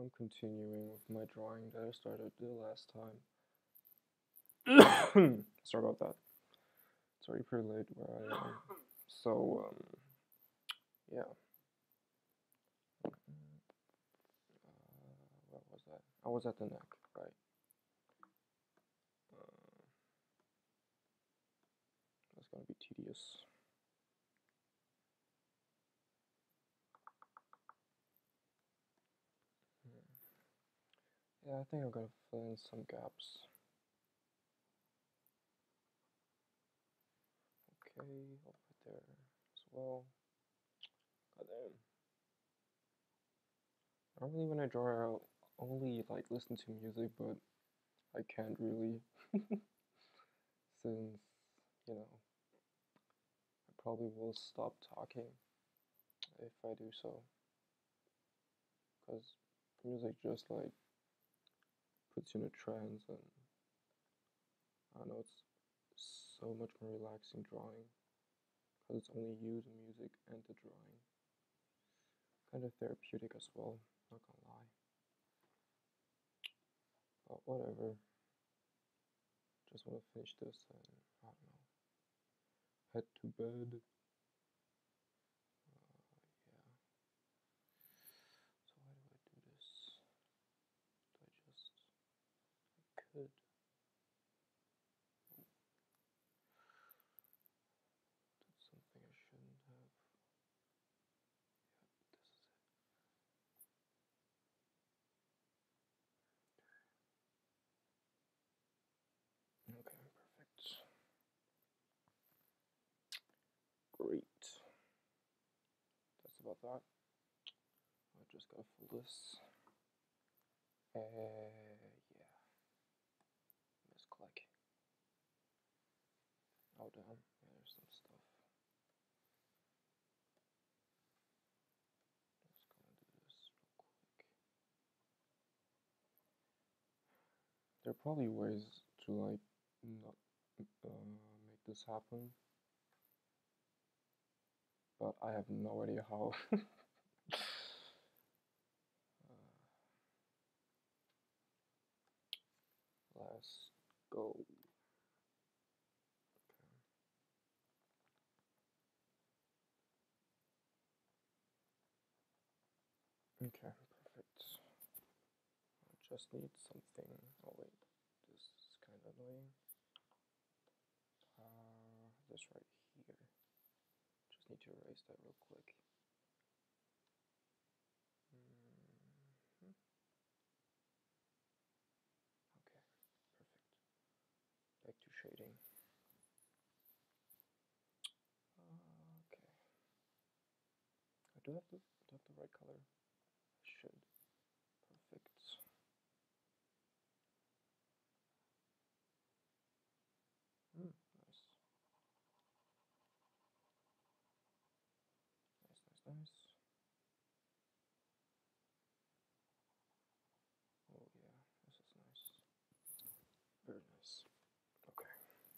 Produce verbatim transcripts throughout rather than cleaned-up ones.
I'm continuing with my drawing that I started the last time. Sorry about that. It's already pretty late where I am. So, um, yeah. Uh, what was that? I was at the neck, right? Uh, that's gonna be tedious. Yeah, I think I'm gonna fill in some gaps. Okay, over there as well. God damn. Normally when I draw, I'll only like listen to music, but I can't really, since, you know, I probably will stop talking if I do so. Because music just like puts you in a trance, and I don't know, it's so much more relaxing drawing because it's only you, the music, and the drawing. Kind of therapeutic as well, not gonna lie. But whatever. Just want to finish this and I don't know, head to bed. Uh, yeah. So why do I do this? Do I just? I could. That's something I shouldn't have. Yep, this is it. Okay, perfect. Great. That's about that. I just gotta fill this. Uh, yeah. Misclick. Oh damn. Yeah, there's some stuff. Just gonna do this real quick. There are probably ways to like not uh, make this happen, but I have no idea how. uh, let's go. Okay. Okay, perfect. I just need something. Oh wait, this is kind of annoying. Uh, this right here. Just need to erase that real quick. Mm-hmm. Okay, perfect. Back to shading. Uh, okay. I do have the do have the right color. I should. Perfect. Mm, nice. Nice, nice, nice. Oh yeah, this is nice. Very nice. Okay.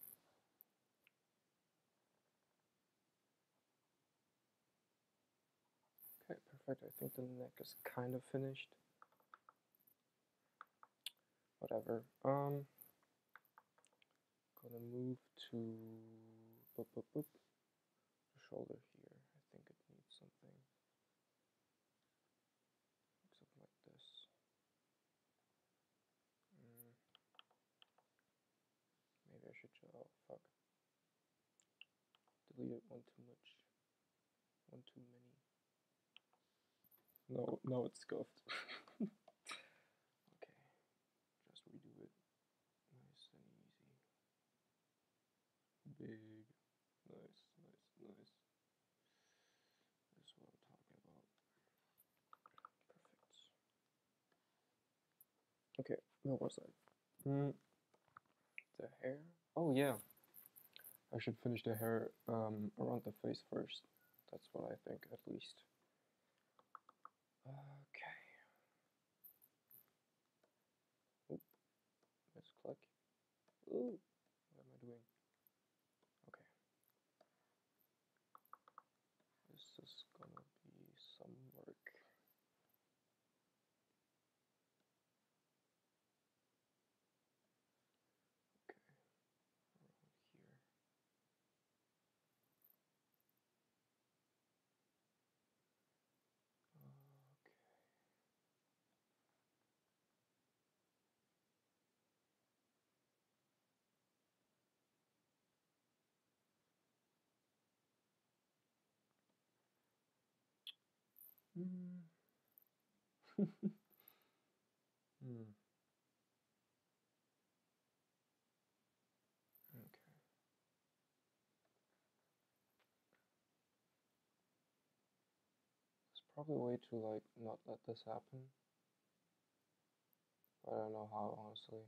Okay, perfect. I think the neck is kind of finished. Whatever. Um, gonna move to boop, boop, boop. The shoulder here. I think it needs something. Something like this. Mm. Maybe I should. Oh fuck. Deleted one too much. One too many. No, no, it's scuffed. Okay, just redo it. Nice and easy. Big. Nice, nice, nice. This is what I'm talking about. Perfect. Okay, where was I? Mm, the hair? Oh yeah, I should finish the hair um, around the face first. That's what I think, at least. Okay. Oop, misclick. Ooh, what am I doing? Okay. This is gonna be some work. Mm. Hmm. Okay. There's probably a way to like not let this happen. But I don't know how, honestly.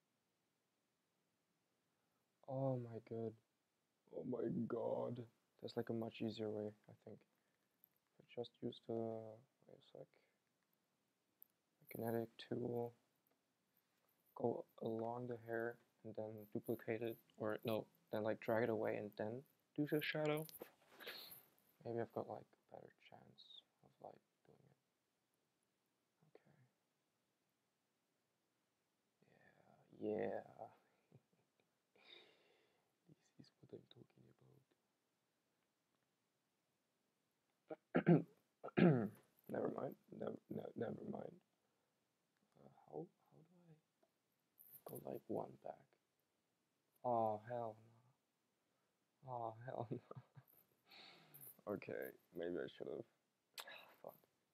Oh my god. Oh my god. There's like a much easier way, I think. I just use the wait a sec. Magnetic tool. Go along the hair and then duplicate it, or no, then like drag it away and then do the shadow. Maybe I've got like a better chance of like doing it. Okay. Yeah, yeah. This is what I'm talking about. Never mind. Never, ne never mind. Uh, how how do I go like one back? Oh hell no. Oh hell no. Okay, maybe I should have. Fuck.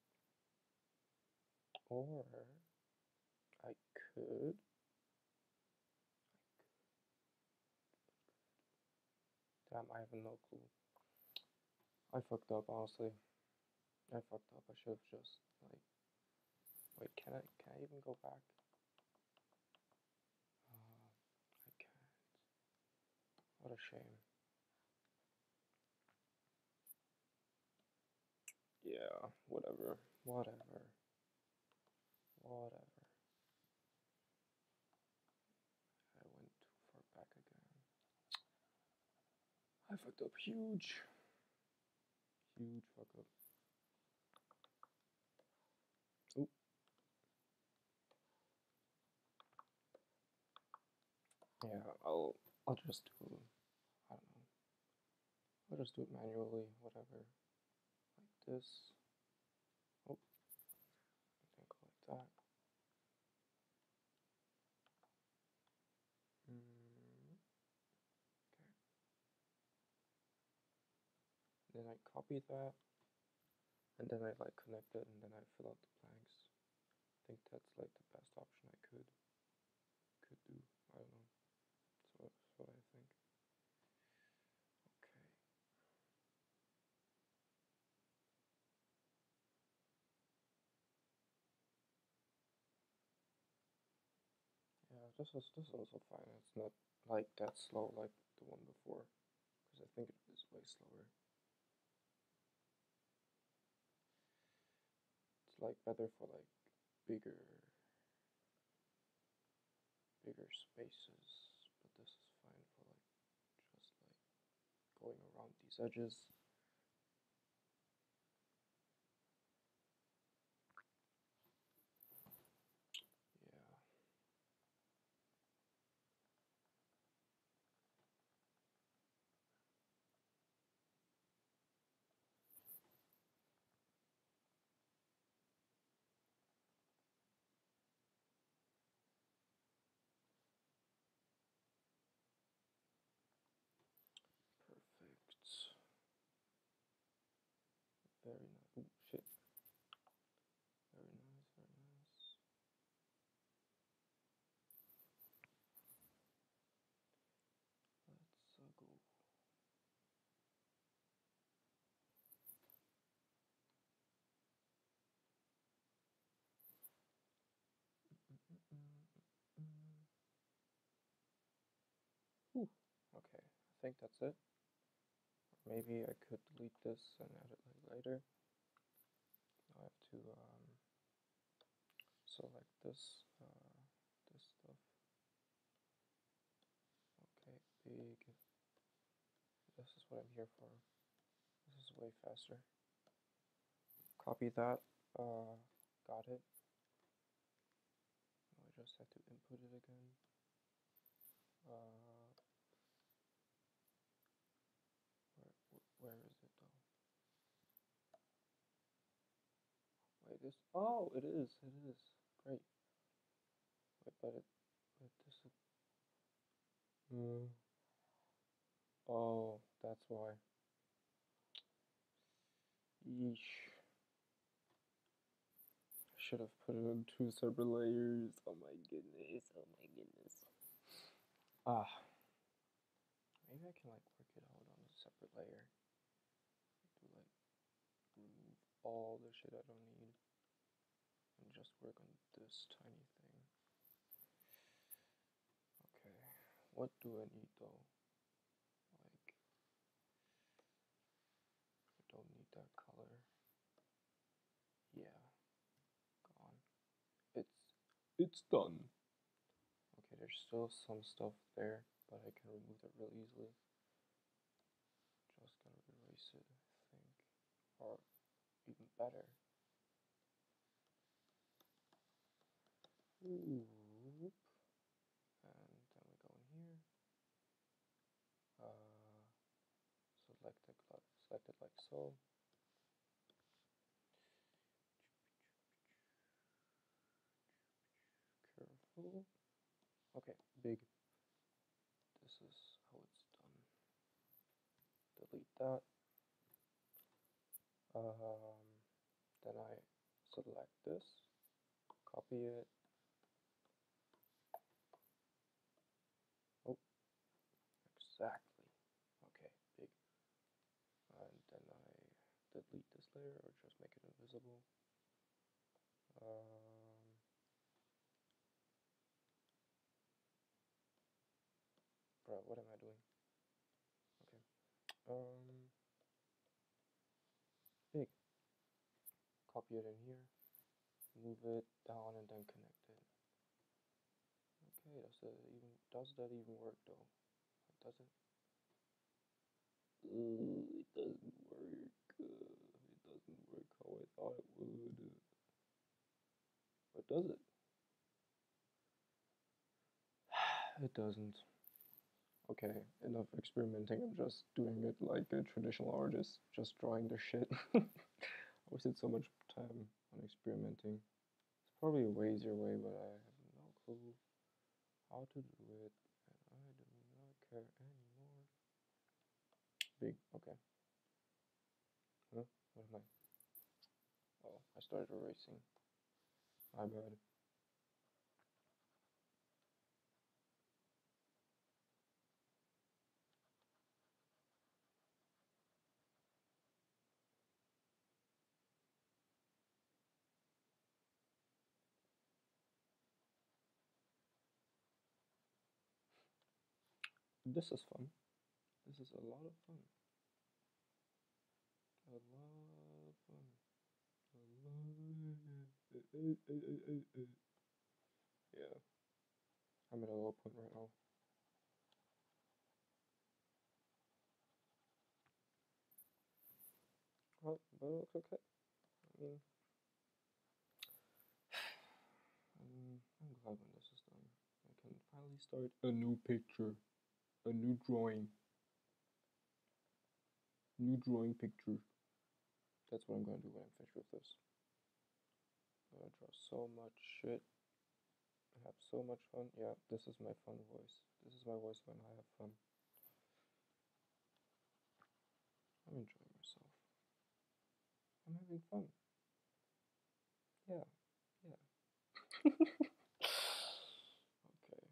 Or I could. Damn, I have no clue. I fucked up, honestly. I fucked up. I should have just like. Wait, can I? Can I even go back? Uh, I can't. What a shame. Yeah, whatever. Whatever. Whatever. I went too far back again. I fucked up huge. Huge fuck up. Oop. Yeah, I'll I'll just do I don't know. I'll just do it manually, whatever. Like this. Oh, I think like that. Mm, okay. Then I copy that, and then I like connect it, and then I fill out the blanks. I think that's like the best option I could could do. I don't know. That's what, that's what I think. Okay. Yeah, this is this is also fine. It's not like that slow like the one before, because I think it is way slower. It's like better for like bigger bigger spaces, but this is fine for like just like going around these edges. Yeah. Perfect. Very nice. Oh shit. Very nice, very nice. Let's uh, go. Ooh, okay, I think that's it. Maybe I could delete this and add it later. I have to um, select this, uh, this stuff. Okay, big. This is what I'm here for. This is way faster. Copy that. Uh, got it. Now I just have to input it again. Uh, where, where is it though? Wait, this. Oh, it is. It is. Great. Wait, but it. But this is. Mm. Oh, that's why. Yeesh. should have put it in two separate layers. Oh my goodness. Oh my goodness. Ah. Maybe I can like work it out on a separate layer. Do like remove all the shit I don't need and just work on this tiny thing. Okay. What do I need though? Like I don't need that color. Yeah. Gone. It's it's done. Okay, there's still some stuff there, but I can remove that real easily. Just gonna erase it, I think. Or even better. Oop. And then we go in here. Uh, select it, select it like so. Careful. Okay, big. This is how it's done. Delete that. Um, then I select this, copy it. Oh, exactly. Okay, big. And then I delete this layer or just make it invisible. Um, bro, what am I doing? Okay. Um, big. Copy it in here. Move it down and then connect it. Okay, does that even does that even work though? Does it? Uh, it doesn't work. Uh, it doesn't work how I thought it would. But does it? It doesn't. Okay, enough experimenting. I'm just doing it like a traditional artist, just drawing the shit. I wasted so much time on experimenting. It's probably a way easier way, but I have no clue how to do it, and I do not care anymore. Big, okay. Huh? What am I? Oh, I started erasing. My bad. This is fun. This is a lot of fun. A lot of fun. A lot. Yeah. I'm at a low point right now. Well, but it looks okay. I mean, um, I'm glad when this is done. I can finally start a new picture, a new drawing, new drawing picture. That's what I'm gonna do when I'm finished with this. I'm gonna draw so much shit. I have so much fun. Yeah, this is my fun voice. This is my voice when I have fun. I'm enjoying myself. I'm having fun. Yeah, yeah. Okay.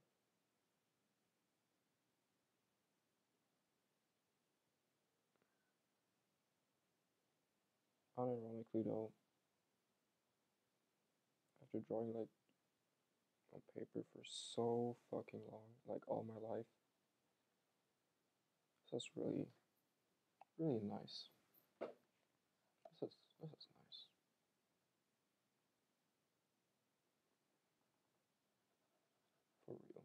Unironically though, after drawing like on paper for so fucking long, like all my life, this is really, really nice. This is this is nice. For real.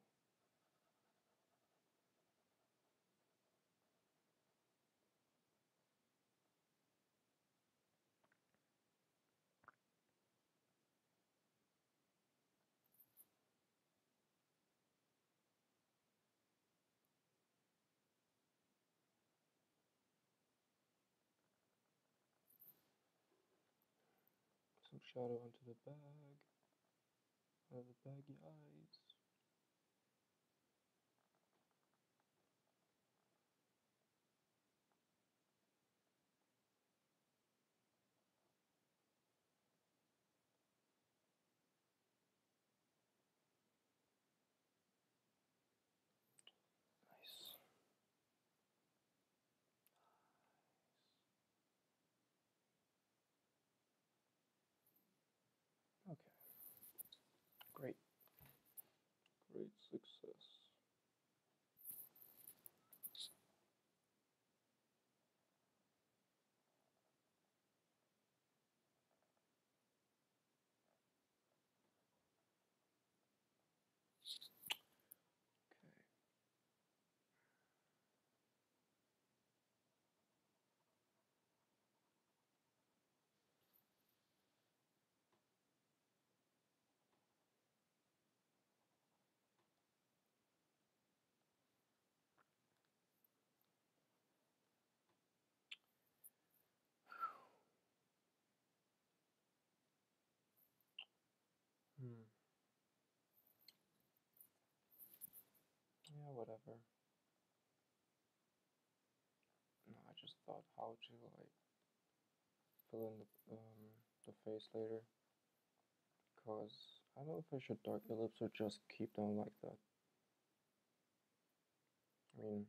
Some shadow onto the bag. Onto the baggy eyes. whatever. No, I just thought how to like fill in the um the face later, cause I don't know if I should darken the lips or just keep them like that. I mean,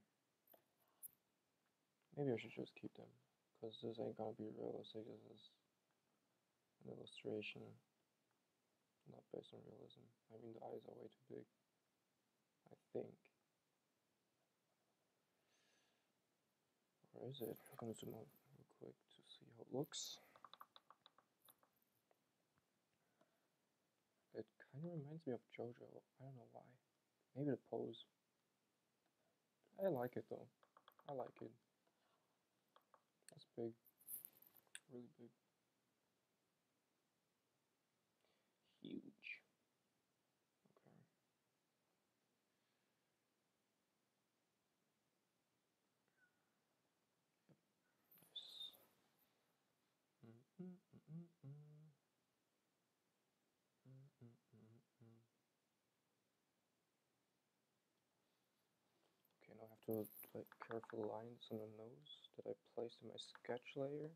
maybe I should just keep them, cause this ain't gonna be realistic. This is an illustration, not based on realism. I mean, the eyes are way too big, I think. Where is it? I'm gonna zoom out real quick to see how it looks. It kind of reminds me of JoJo. I don't know why. Maybe the pose. I like it though. I like it. That's big. Really big. Huge. Okay. Yep. Nice. Mm -mm -mm -mm -mm. Mm -mm -mm -mm. Okay, now I have to like careful lines on the nose that I placed in my sketch layer.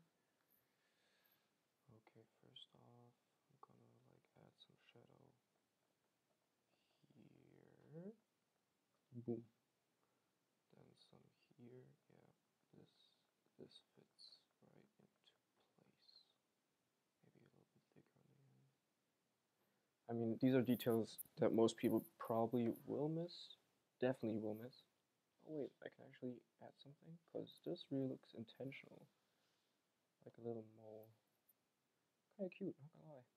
Okay, first off, I'm gonna like add some shadow here. Boom. Then some here. Yeah, this this fits right into place. Maybe a little bit thicker on the end. I mean, these are details that most people probably will miss. Definitely will miss. Oh wait, I can actually add something? Because this really looks intentional. Like a little mole. Kinda cute, not gonna lie.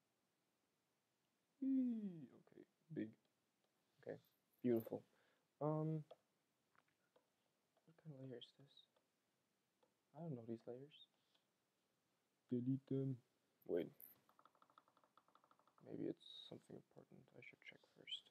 Eee, okay, big. Okay, beautiful. Um, what kind of layer is this? I don't know these layers. Delete them. Wait. Maybe it's something important I should check first.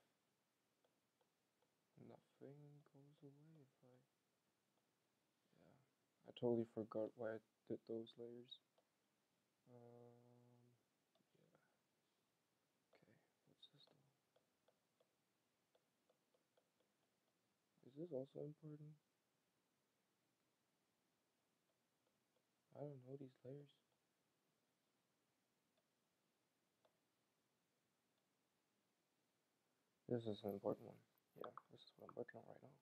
Nothing goes away if I... Yeah, I totally forgot why I did those layers. Um, yeah. Okay, what's this though? Is this also important? I don't know these layers. This is an important one. Yeah, this is what I'm working on right now.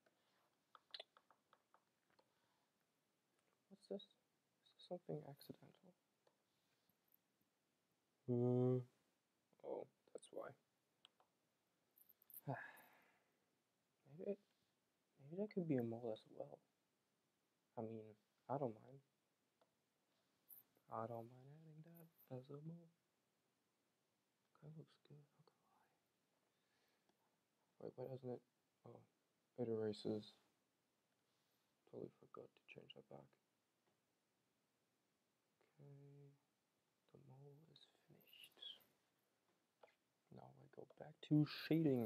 What's this? Is this something accidental? Uh, oh, that's why. maybe, it, maybe that could be a mole as well. I mean, I don't mind. I don't mind adding that as a mole. Kind of looks good. Not gonna lie. Wait, why doesn't it? Oh, it erases. Totally forgot to change that back. Okay, the mole is finished. Now I go back to shading.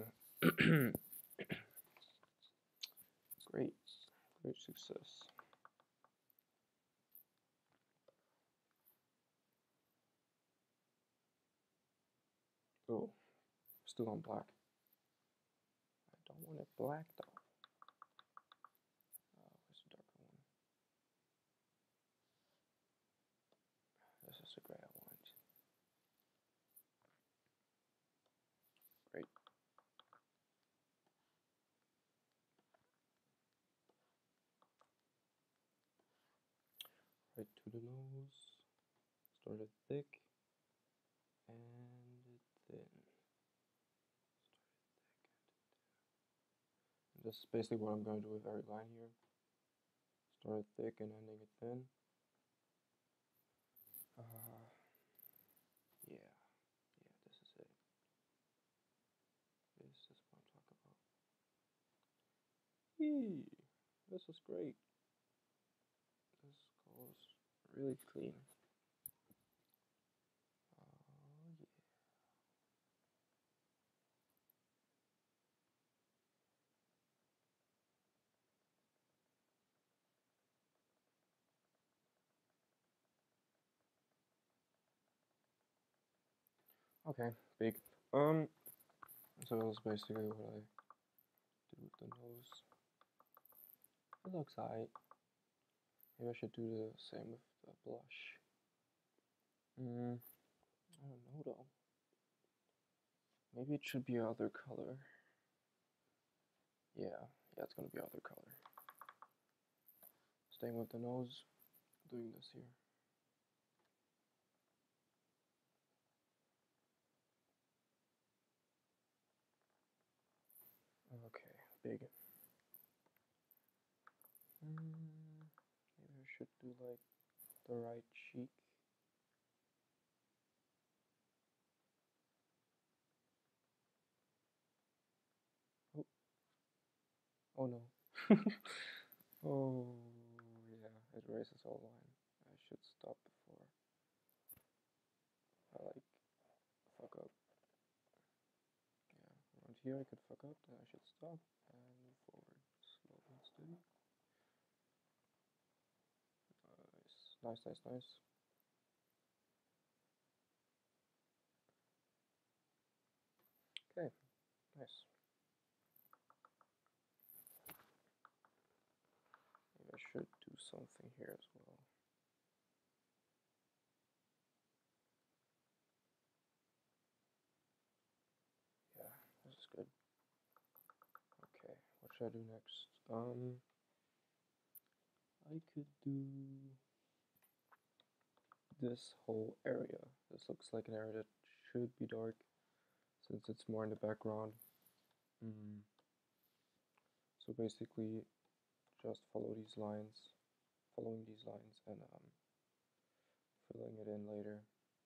Great, great success. Oh, still on black. I don't want it black though. Uh, where's the darker one? This is the gray I want. Great. Right to the nose. Started thick and thin. Started thick and thin. And this is basically what I'm going to do with every line here. Started thick and ending it thin. Uh, yeah, yeah, this is it. This is what I'm talking about. Yee, this is great. This goes really clean. Oh yeah. Okay, big. Um, so that's basically what I did with the nose. It looks alright. Maybe I should do the same with the blush. Mm, I don't know though. Maybe it should be other color. Yeah, yeah, it's gonna be other color. Staying with the nose, doing this here. Okay, big. Mm, maybe I should do like the right cheek. Oh, oh no. Oh, yeah, it erases all line. I should stop before I like fuck up. Yeah, around here I could fuck up, then I should stop and move forward. Slow and steady. Nice, nice, nice, nice. Okay, nice. Maybe I should do something here as well. Yeah, this is good. Okay, what should I do next? Um, I could do this whole area. This looks like an area that should be dark since it's more in the background. Mm. So basically, just follow these lines, following these lines, and um, filling it in later.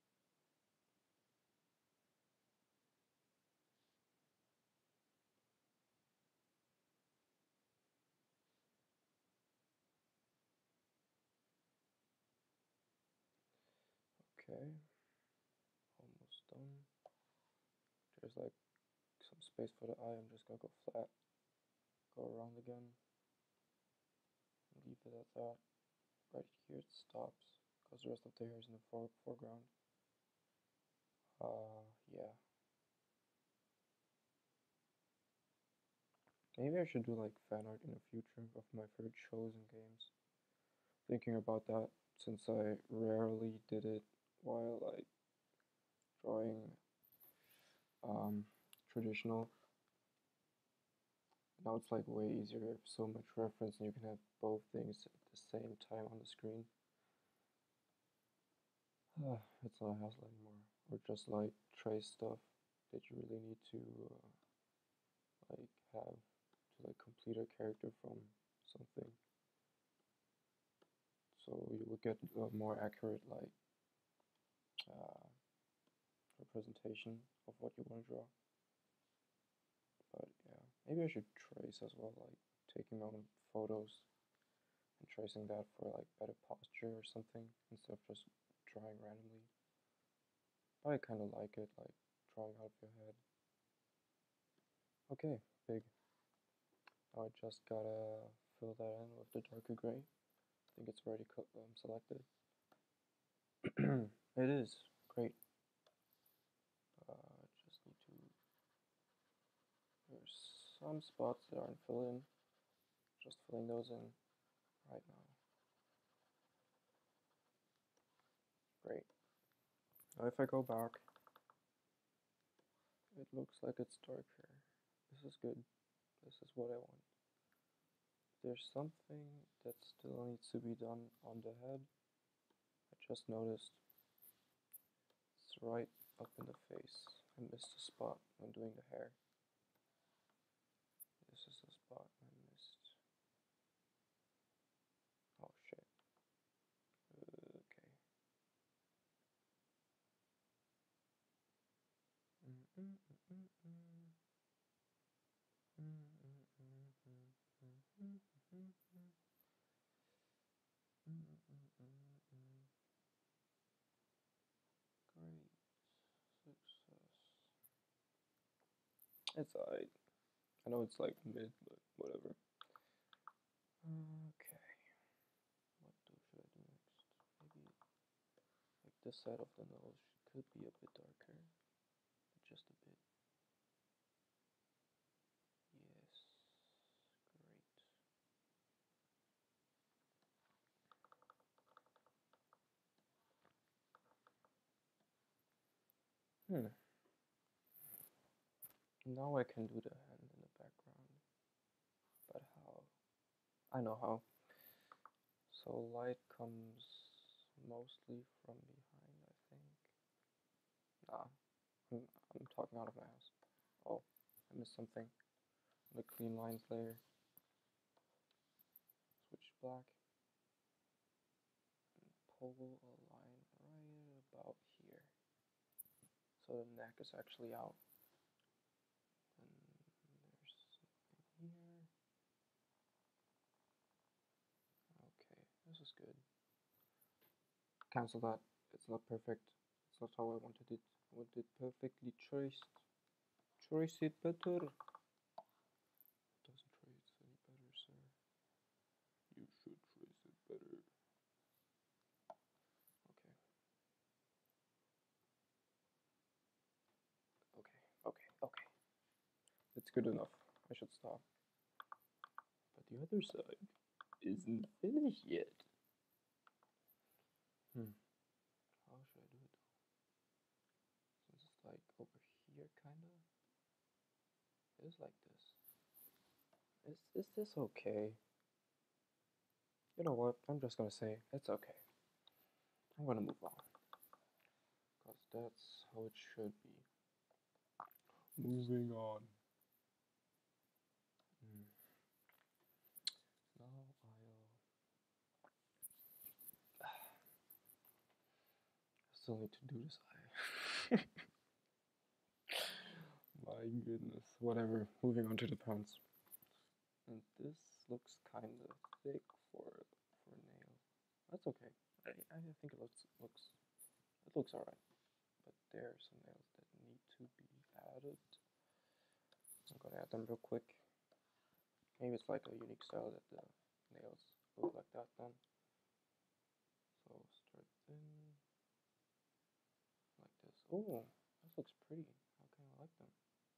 Okay, almost done. There's like some space for the eye. I'm just gonna go flat, go around again, leave it at that. Right here it stops because the rest of the hair is in the fore foreground. Uh, yeah. Maybe I should do like fan art in the future of my favorite shows and games. Thinking about that since I rarely did it while like drawing um, traditional. Now it's like way easier. You have so much reference and you can have both things at the same time on the screen. Uh, it's not a hassle anymore. Or just like trace stuff that you really need to uh, like have to like complete a character from something. So you will get a more accurate like uh, representation of what you want to draw. But yeah, maybe I should trace as well, like taking my own photos and tracing that for like better posture or something instead of just drawing randomly. But I kind of like it, like drawing out of your head. Okay, big. Now I just gotta fill that in with the darker gray. I think it's already um, selected. It is great. Uh, just need to. There's some spots that aren't filled in. Just filling those in right now. Great. Now if I go back, it looks like it's dark here. This is good. This is what I want. There's something that still needs to be done on the head. I just noticed it's right up in the face. I missed a spot when doing the hair. This is the spot I missed. Oh shit. Okay. Mm -mm -mm Great success. It's alright. I know it's like mid, but whatever. Okay. What do should I do next? Maybe like this side of the nose could be a bit darker. Just a bit. Yes. Hmm. Now I can do the hand in the background. But how? I know how. So light comes mostly from behind, I think. Nah, I'm, I'm talking out of my ass. Oh, I missed something. The clean lines layer. Switch black. And pull a line right about here. So the neck is actually out. And there's something here. Okay, this is good. Cancel that. It's not perfect. It's not how I wanted it. I wanted it perfectly traced. Trace it better. Doesn't trace any better, sir. You should trace it better. Okay. Okay, okay, okay. It's good enough. I should stop. But the other side isn't finished yet. Hmm. How should I do it though? Since it's like over here, kinda. It is like this. Is is this okay? You know what? I'm just gonna say it's okay. I'm gonna move on. Because that's how it should be. Moving on. Mm. Now I'll. I still need to do this eye. My goodness. Whatever. Moving on to the pants. And this looks kind of thick for for a nail. That's okay. I, I think it looks looks it looks alright. But there are some nails that need to be added. I'm gonna add them real quick. Maybe it's like a unique style that the nails look like that then. So start thin like this. Oh, this looks pretty. I kinda like them.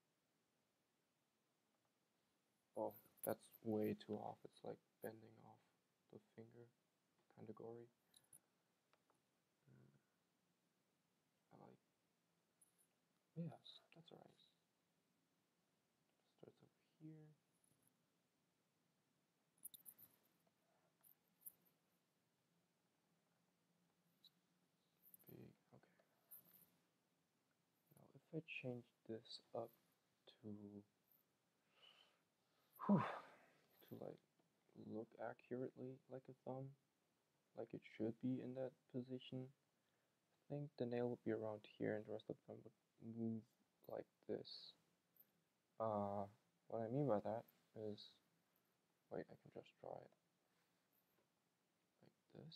Oh, that's way too off. It's like bending off the finger. Kinda gory. Mm, I like yeah, that's alright. Starts over here. Big, okay. Now if I change this up to whew, to like look accurately like a thumb, like it should be in that position, I think the nail would be around here and the rest of them would move like this. Uh, what I mean by that is, wait, I can just draw it like this.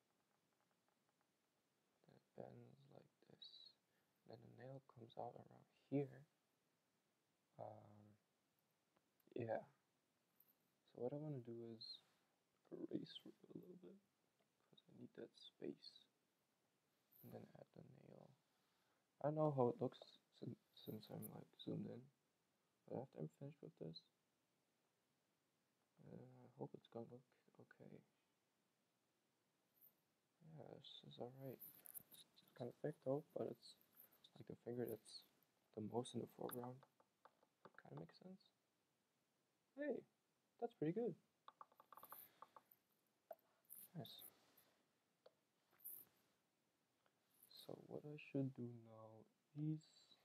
Then it bends like this. Then the nail comes out around here. Um, yeah. So what I want to do is erase a little bit because I need that space. And then add the nail. I don't know how it looks since, since I'm like zoomed in. But after I'm finished with this, uh, I hope it's gonna look okay. Yeah, this is alright. It's kind of thick though, but it's like the finger that's the most in the foreground. It kind of makes sense. Hey, that's pretty good. Nice. So what I should do now is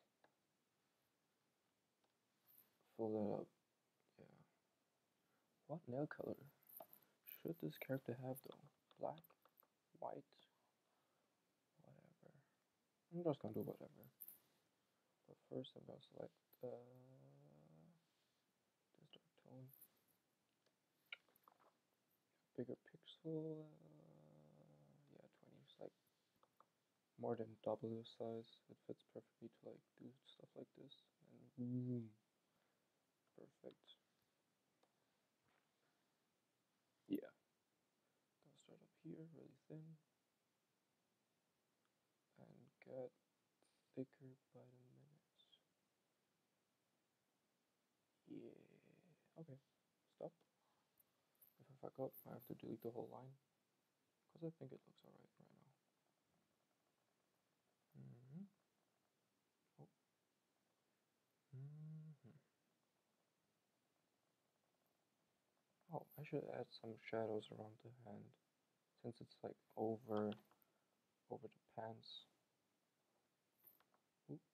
fill that up. Yeah. What nail color should this character have though? Black? White? Whatever. I'm just gonna do whatever. But first I'm gonna select uh, this dark tone. Bigger pixel. Uh, yeah, twenty is like more than double the size. It fits perfectly to like do stuff like this. And boom. Perfect. Yeah. Gonna start up here, really thin. And get thicker by the minute. Yeah. Okay. Stop. If I fuck up, I have to delete the whole line. Because I think it looks alright right now. Mm-hmm. I should add some shadows around the hand, since it's like over over the pants. Oop.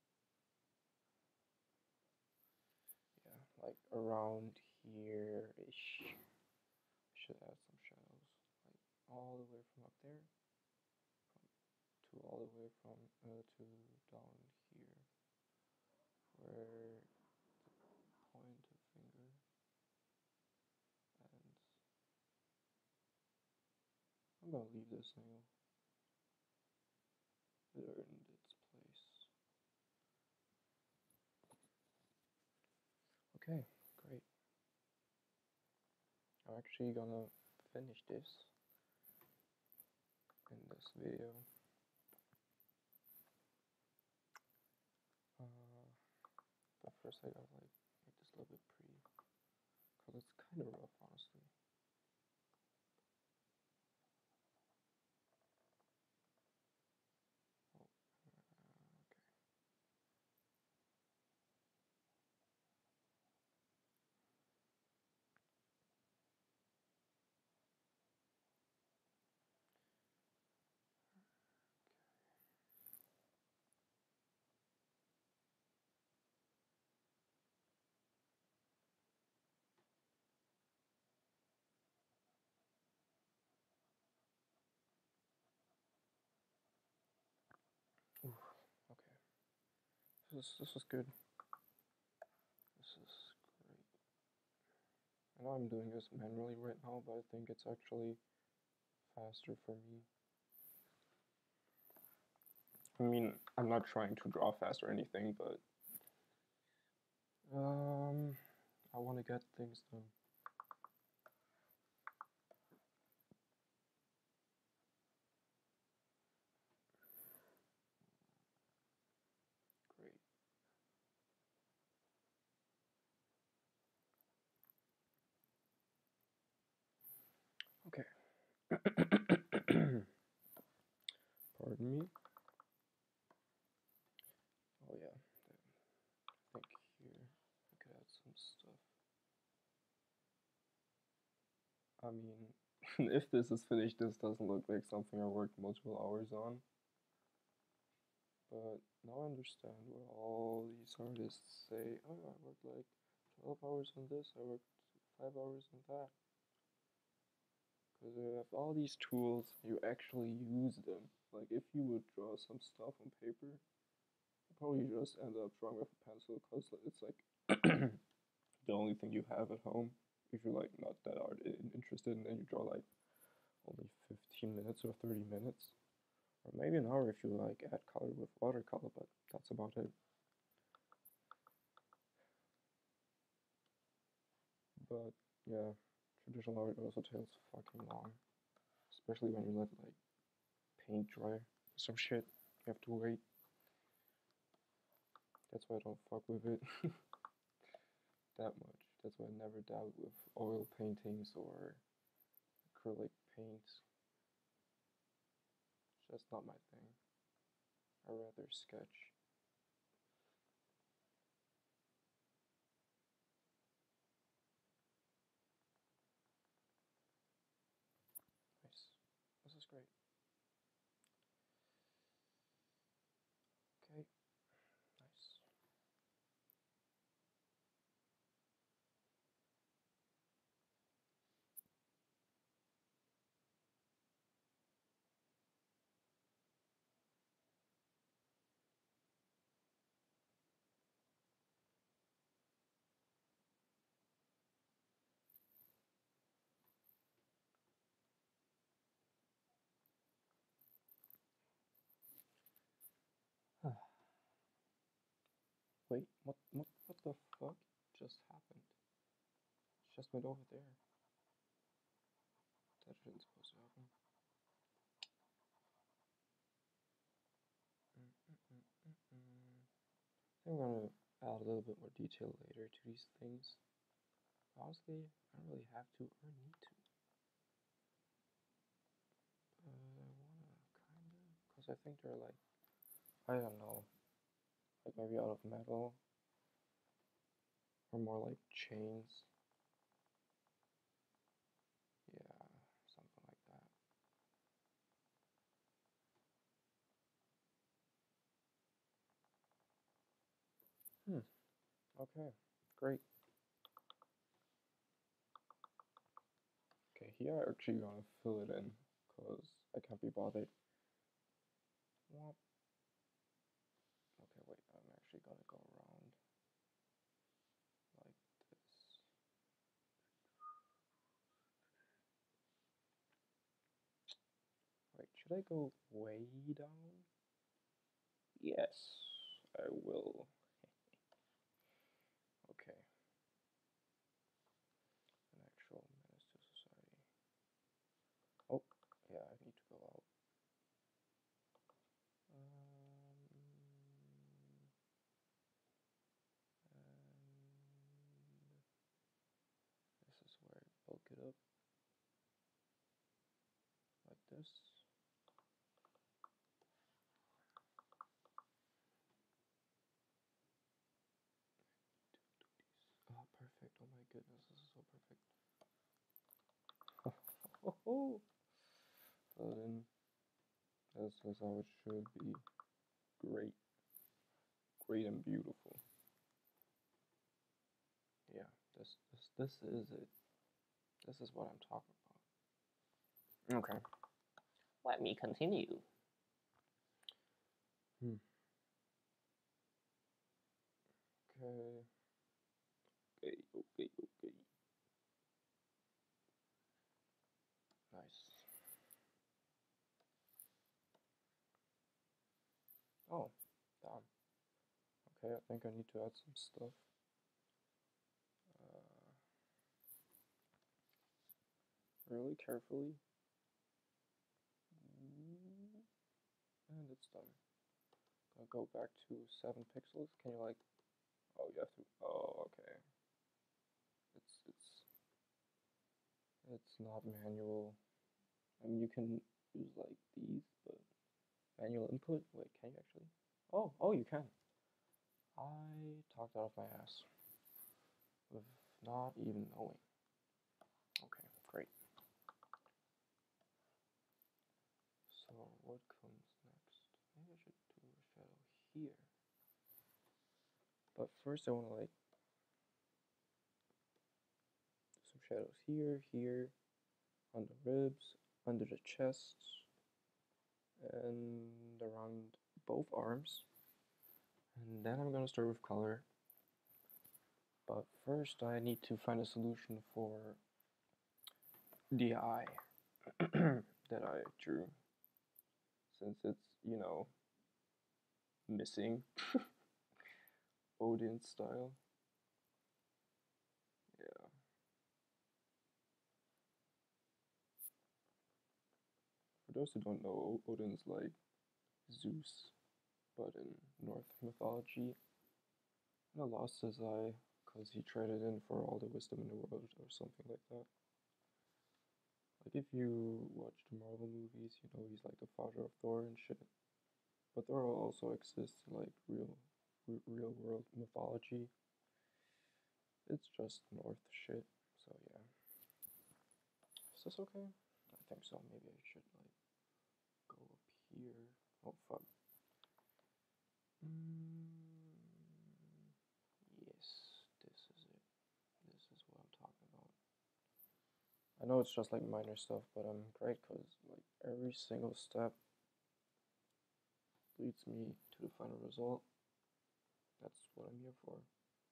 Yeah, like around here-ish. Should add some shadows, like all the way from up there, from to all the way from uh, to down here, where the pointer finger ends. I'm gonna leave this nail. It earned its place. Okay, great. I'm actually gonna finish this in this video. Uh, but first I gotta like make this a little bit pretty, cause it's kind of rough, honestly. Oh, uh, okay. Oof, okay. This is, this is good. This is great. I know I'm doing this manually right now, but I think it's actually faster for me. I mean, I'm not trying to draw fast or anything, but um, I want to get things done. Great. Okay. Pardon me. Oh yeah. I think here I could add some stuff. I mean, if this is finished, this doesn't look like something I worked multiple hours on. But now I understand where all these artists say, oh, I worked like twelve hours on this, I worked five hours on that. Because you have all these tools, you actually use them. Like, if you would draw some stuff on paper, you probably just end up drawing with a pencil, because it's like the only thing you have at home. If you're like not that art interested, and then you draw like only fifteen minutes or thirty minutes. Or maybe an hour if you like add color with watercolor, but that's about it. But yeah, traditional art also takes fucking long. Especially when you let like paint dry or some shit. You have to wait. That's why I don't fuck with it that much. That's why I never dabble with oil paintings or acrylic paints. It's just not my thing. I rather sketch. Nice. This is great. Okay. Nice. Wait, what, what, what the fuck just happened? It just went over there. That shouldn't supposed to happen. Mm -mm -mm -mm -mm. I think I'm gonna add a little bit more detail later to these things. Honestly, I don't really have to or need to. But I wanna kinda, cause I think they're like, I don't know, like maybe out of metal or more like chains. great. Okay, here I actually gonna fill it in because I can't be bothered. Womp. Okay, wait, I'm actually gonna go around like this. Wait, should I go way down? Yes, I will. Okay. An actual menace to society. Oh, yeah, I need to go out. Um, and this is where I bulk it up. Like this. Oh, perfect. Oh my goodness, this is so perfect. So then, this is how it should be. Great. Great and beautiful. Yeah, this, this, this is it. This is what I'm talking about. Okay. Let me continue. Hmm. Okay. Okay, okay, okay. Nice. Oh, damn. Okay, I think I need to add some stuff. Uh, really carefully. And it's done. I'll go back to seven pixels. Can you like? Oh, you have to. Oh, okay. It's it's it's not manual. I mean, you can use like these, but manual input. Wait, can you actually? Oh, oh, you can. I talked out of my ass with not even knowing. Okay, great. So what comes next? Maybe I should do a shadow here. But first I want to like do some shadows here, here, on the ribs, under the chest, and around both arms. And then I'm gonna start with color. But first I need to find a solution for the eye that I drew. Since it's, you know, missing Odin style. Yeah. For those who don't know, Odin's like Zeus, but in Norse mythology. And I lost his eye because he traded in for all the wisdom in the world or something like that. Like if you watch the Marvel movies, you know he's like the father of Thor and shit. But Thor also exists in like real, real world mythology. It's just North shit. So yeah. Is this okay? I think so. Maybe I should like go up here. Oh fuck. Mm, yes, this is it. This is what I'm talking about. I know it's just like minor stuff, but I'm great because like every single step leads me to the final result. That's what I'm here for.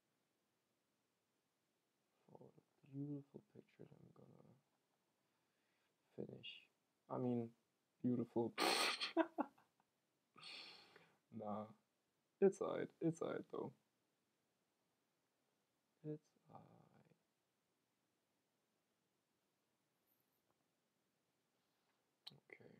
For the beautiful picture that I'm gonna finish. I mean, beautiful. Nah, it's alright. It's alright though. It's alright. Okay.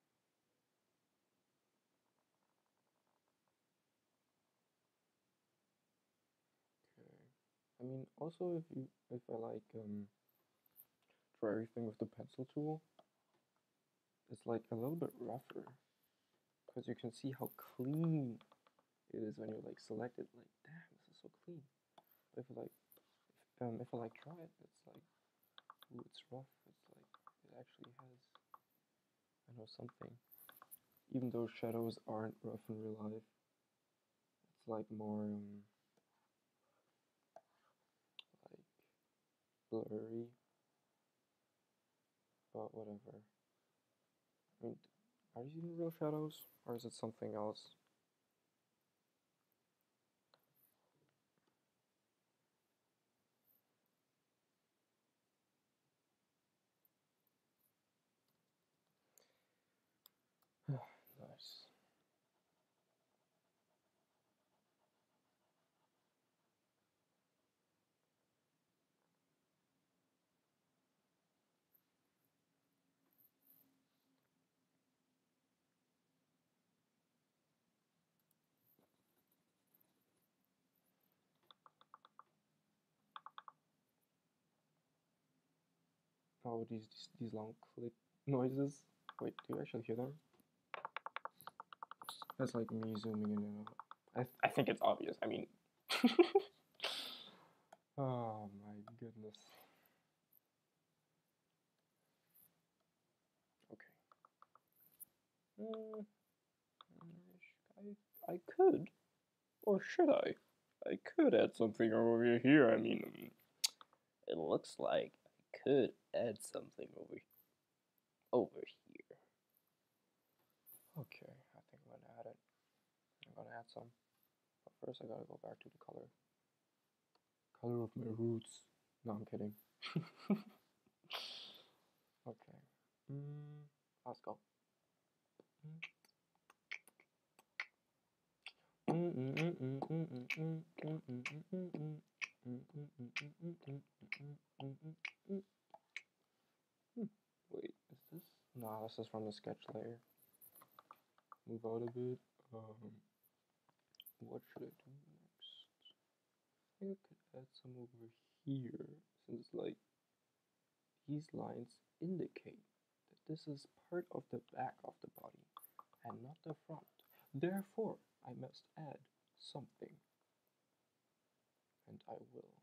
Okay. I mean, also if you if I like um draw everything with the pencil tool, it's like a little bit rougher because you can see how clean it is when you like select it. Like, damn, this is so clean. But if I like, if, um, if I like try it, it's like, ooh, it's rough. It's like it actually has, I know something. Even though shadows aren't rough in real life, it's like more. Um, blurry, but whatever. I mean, are you using real shadows, or is it something else? Nice. Oh, these, these these long click noises. Wait, do you actually hear them? That's like me zooming in and out. I th I think it's obvious. I mean, oh my goodness. Okay. Mm, I I could, or should I? I could add something over here. I mean, um, it looks like I could add something over over here. Okay, I think I'm gonna add it. I'm gonna add some. But first, I gotta go back to the color. Color of my roots. No, I'm kidding. Okay. Mm, let's go. Wait, is this? No, this is from the sketch layer. Move out a bit. Um, what should I do next? I think I could add some over here, since like these lines indicate that this is part of the back of the body and not the front. Therefore, I must add something. And I will.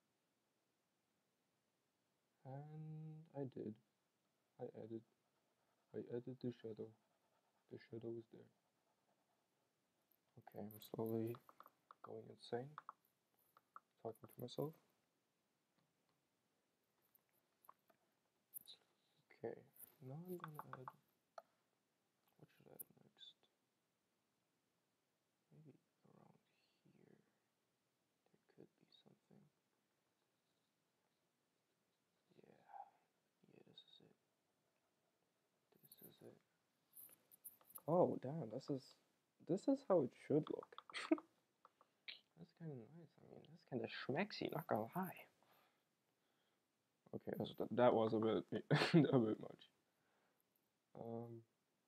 And I did. I added. I added the shadow. The shadow is there. Okay, I'm slowly going insane. Talking to myself. Okay, now I'm gonna add. What should I add next? Maybe around here. There could be something. Yeah. Yeah, this is it. This is it. Oh, damn, this is. This is how it should look. That's kind of nice. I mean, that's kind of schmexy, not gonna lie. Okay, that's, that was a bit a bit much. Um,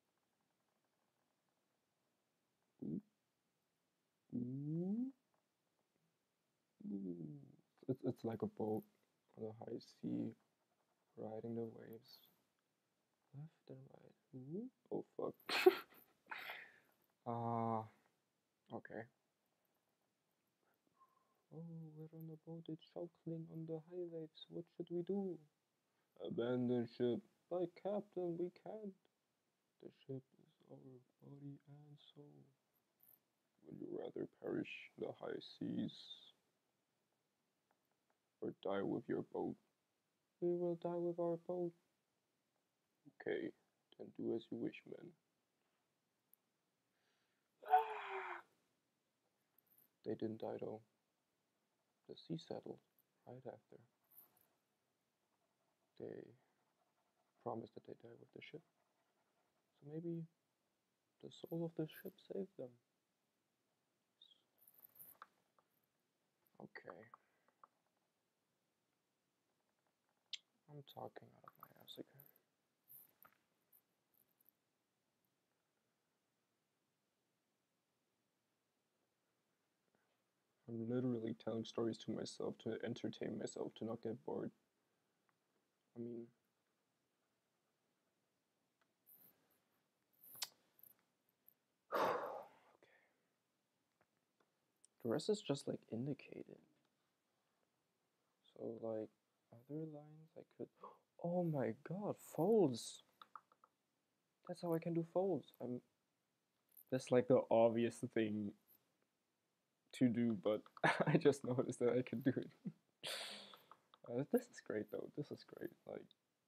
ooh, ooh, ooh. It's it's like a boat on a high sea, riding the waves, left and right. Ooh, oh fuck. Ah, uh, okay. Oh, we're on a boat. It's shuffling on the high waves. What should we do? Abandon ship. By captain, we can't. The ship is our body and soul. Would you rather perish in the high seas or die with your boat? We will die with our boat. Okay, then do as you wish, men. They didn't die though. The sea settled right after. They promised that they die with the ship. So maybe the soul of the ship saved them. Okay. I'm talking out of my ass again. I'm literally telling stories to myself to entertain myself, to not get bored. I mean, okay. The rest is just like indicated. So like other lines I could. Oh my god, folds. That's how I can do folds. I'm. That's like the obvious thing to do, but I just noticed that I can do it. Uh, this is great though. This is great. Like,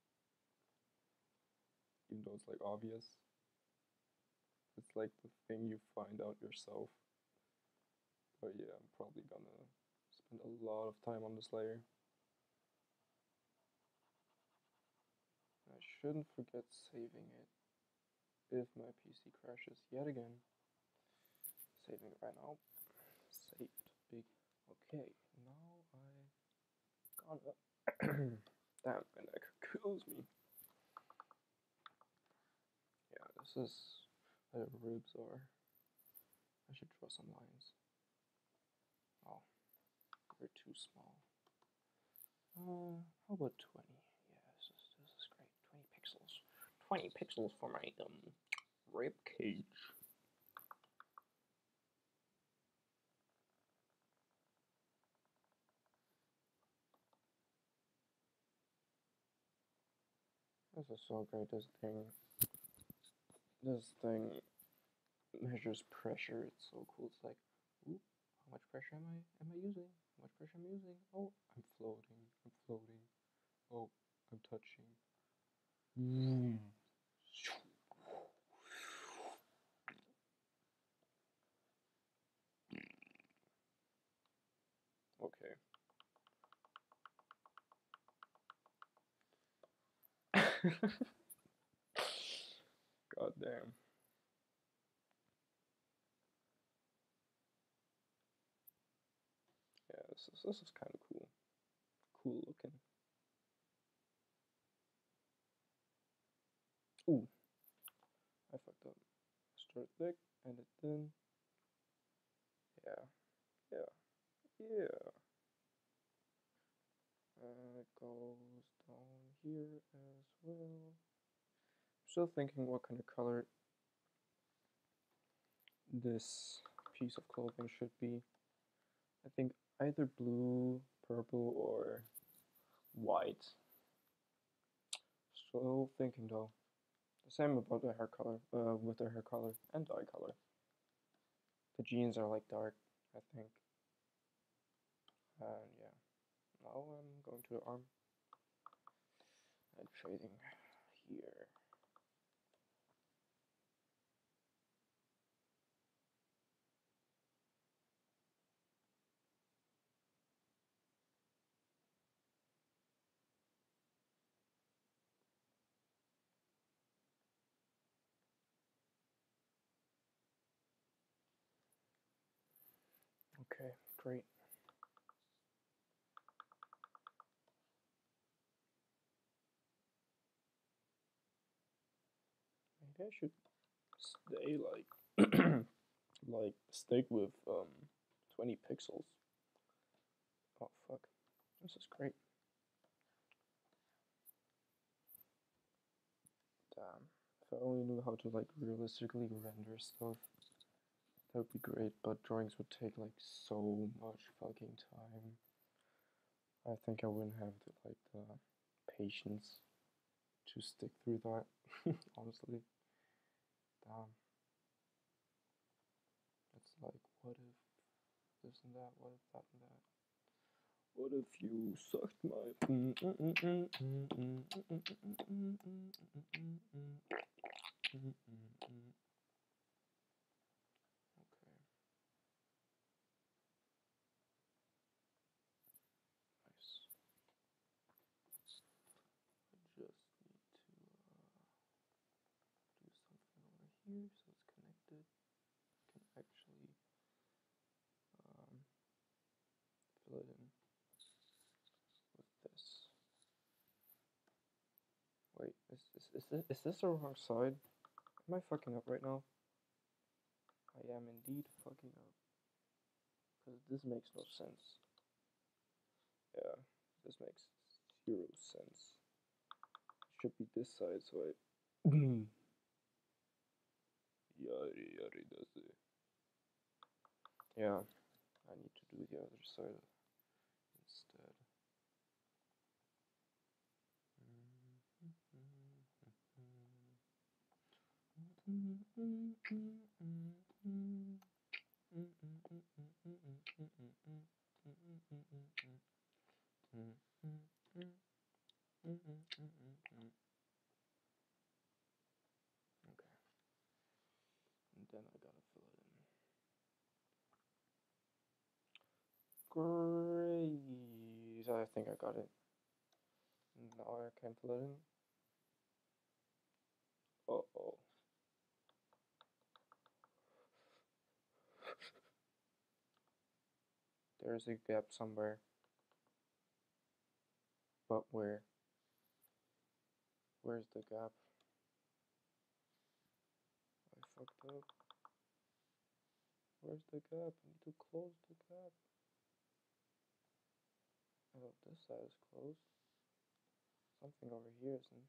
even though it's like obvious, it's like the thing you find out yourself. But yeah, I'm probably gonna spend a lot of time on this layer. I shouldn't forget saving it if my P C crashes yet again. Saving it right now. Saved. Big. Okay, now I gotta. Damn, my neck kills me. Yeah, this is where the ribs are. I should draw some lines. Oh, they're too small. Uh, how about twenty? Yeah, this is, this is great. twenty pixels. twenty pixels for my um rib cage. This is so great. This thing, this thing measures pressure. It's so cool. It's like, ooh, how much pressure am I am I using? How much pressure am I using? Oh, I'm floating. I'm floating. Oh, I'm touching. Mm. Okay. God damn. Yeah, this is this is kind of cool. Cool looking. Ooh, I fucked up. Start thick, and it thin. Yeah, yeah, yeah. And it goes down here as well. I'm still thinking what kind of color this piece of clothing should be. I think either blue, purple, or white. Still thinking though. The same about the hair color, uh, with the hair color and eye color. The jeans are like dark, I think. And yeah, now I'm going to the arm and shading here. Okay, great. Maybe I should stay like like stick with um twenty pixels. Oh fuck, this is great. Damn, if I only knew how to like realistically render stuff, that would be great. But drawings would take like so much fucking time. I think I wouldn't have the like the patience to stick through that. Honestly, damn. It's like, what if this and that? What if that and that? What if you sucked my? Okay. Nice. I just need to uh, do something over here so it's connected. I can actually um, fill it in with this. Wait, is, is, is, this, is this the wrong side? Am I fucking up right now? I am indeed fucking up. Because this makes no sense. Yeah, this makes zero sense. It should be this side, so I... Yari yari does it. Yeah, I need to do the other side instead. then I gotta fill it in. Great. I think I got it. Now I can fill it in. Uh oh. There's a gap somewhere. But where? Where's the gap? I fucked up. Where's the gap? I need to close the gap. Oh, this side is closed. Something over here isn't.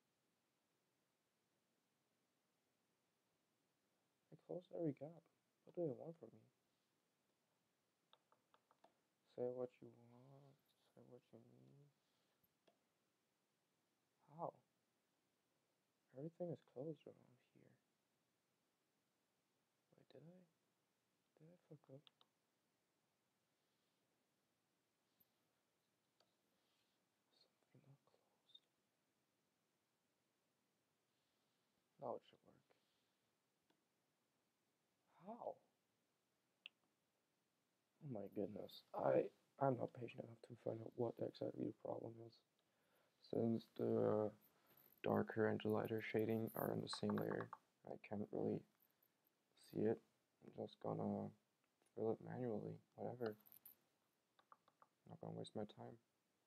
I closed every gap. What do they want from me? Say what you want. Say what you need. How? Everything is closed around here. Wait, did I? Did I fuck up? Something not closed. Now it should work. How? Oh my goodness. I I'm not patient enough to find out what exactly the problem is. Since the darker and the lighter shading are in the same layer, I can't really see it. I'm just gonna fill it manually, whatever. I'm not gonna waste my time.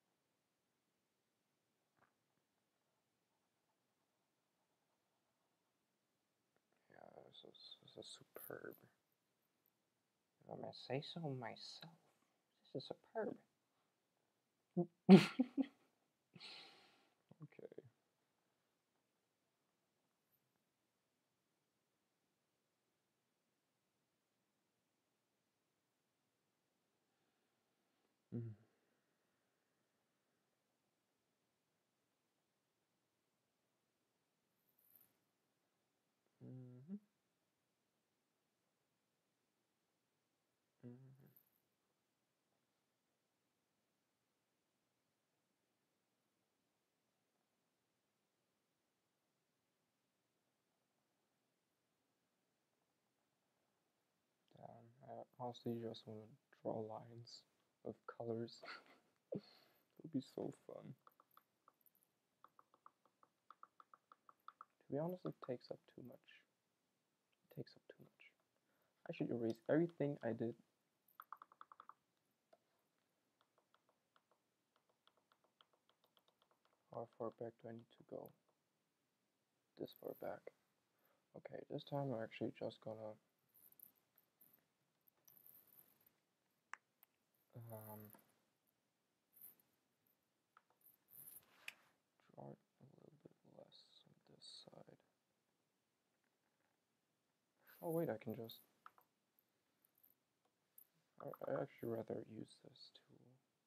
Yeah, this is, this is superb. If I may say so myself, this is superb. Okay. Mm. Mm-hmm. Mm-hmm. Damn, I honestly just want to draw lines of colors. It would be so fun. To be honest, it takes up too much. It takes up too much. I should erase everything I did. How far back do I need to go? This far back. Okay, this time I'm actually just gonna um, draw it a little bit less on this side. Oh wait, I can just... I, I actually rather use this tool.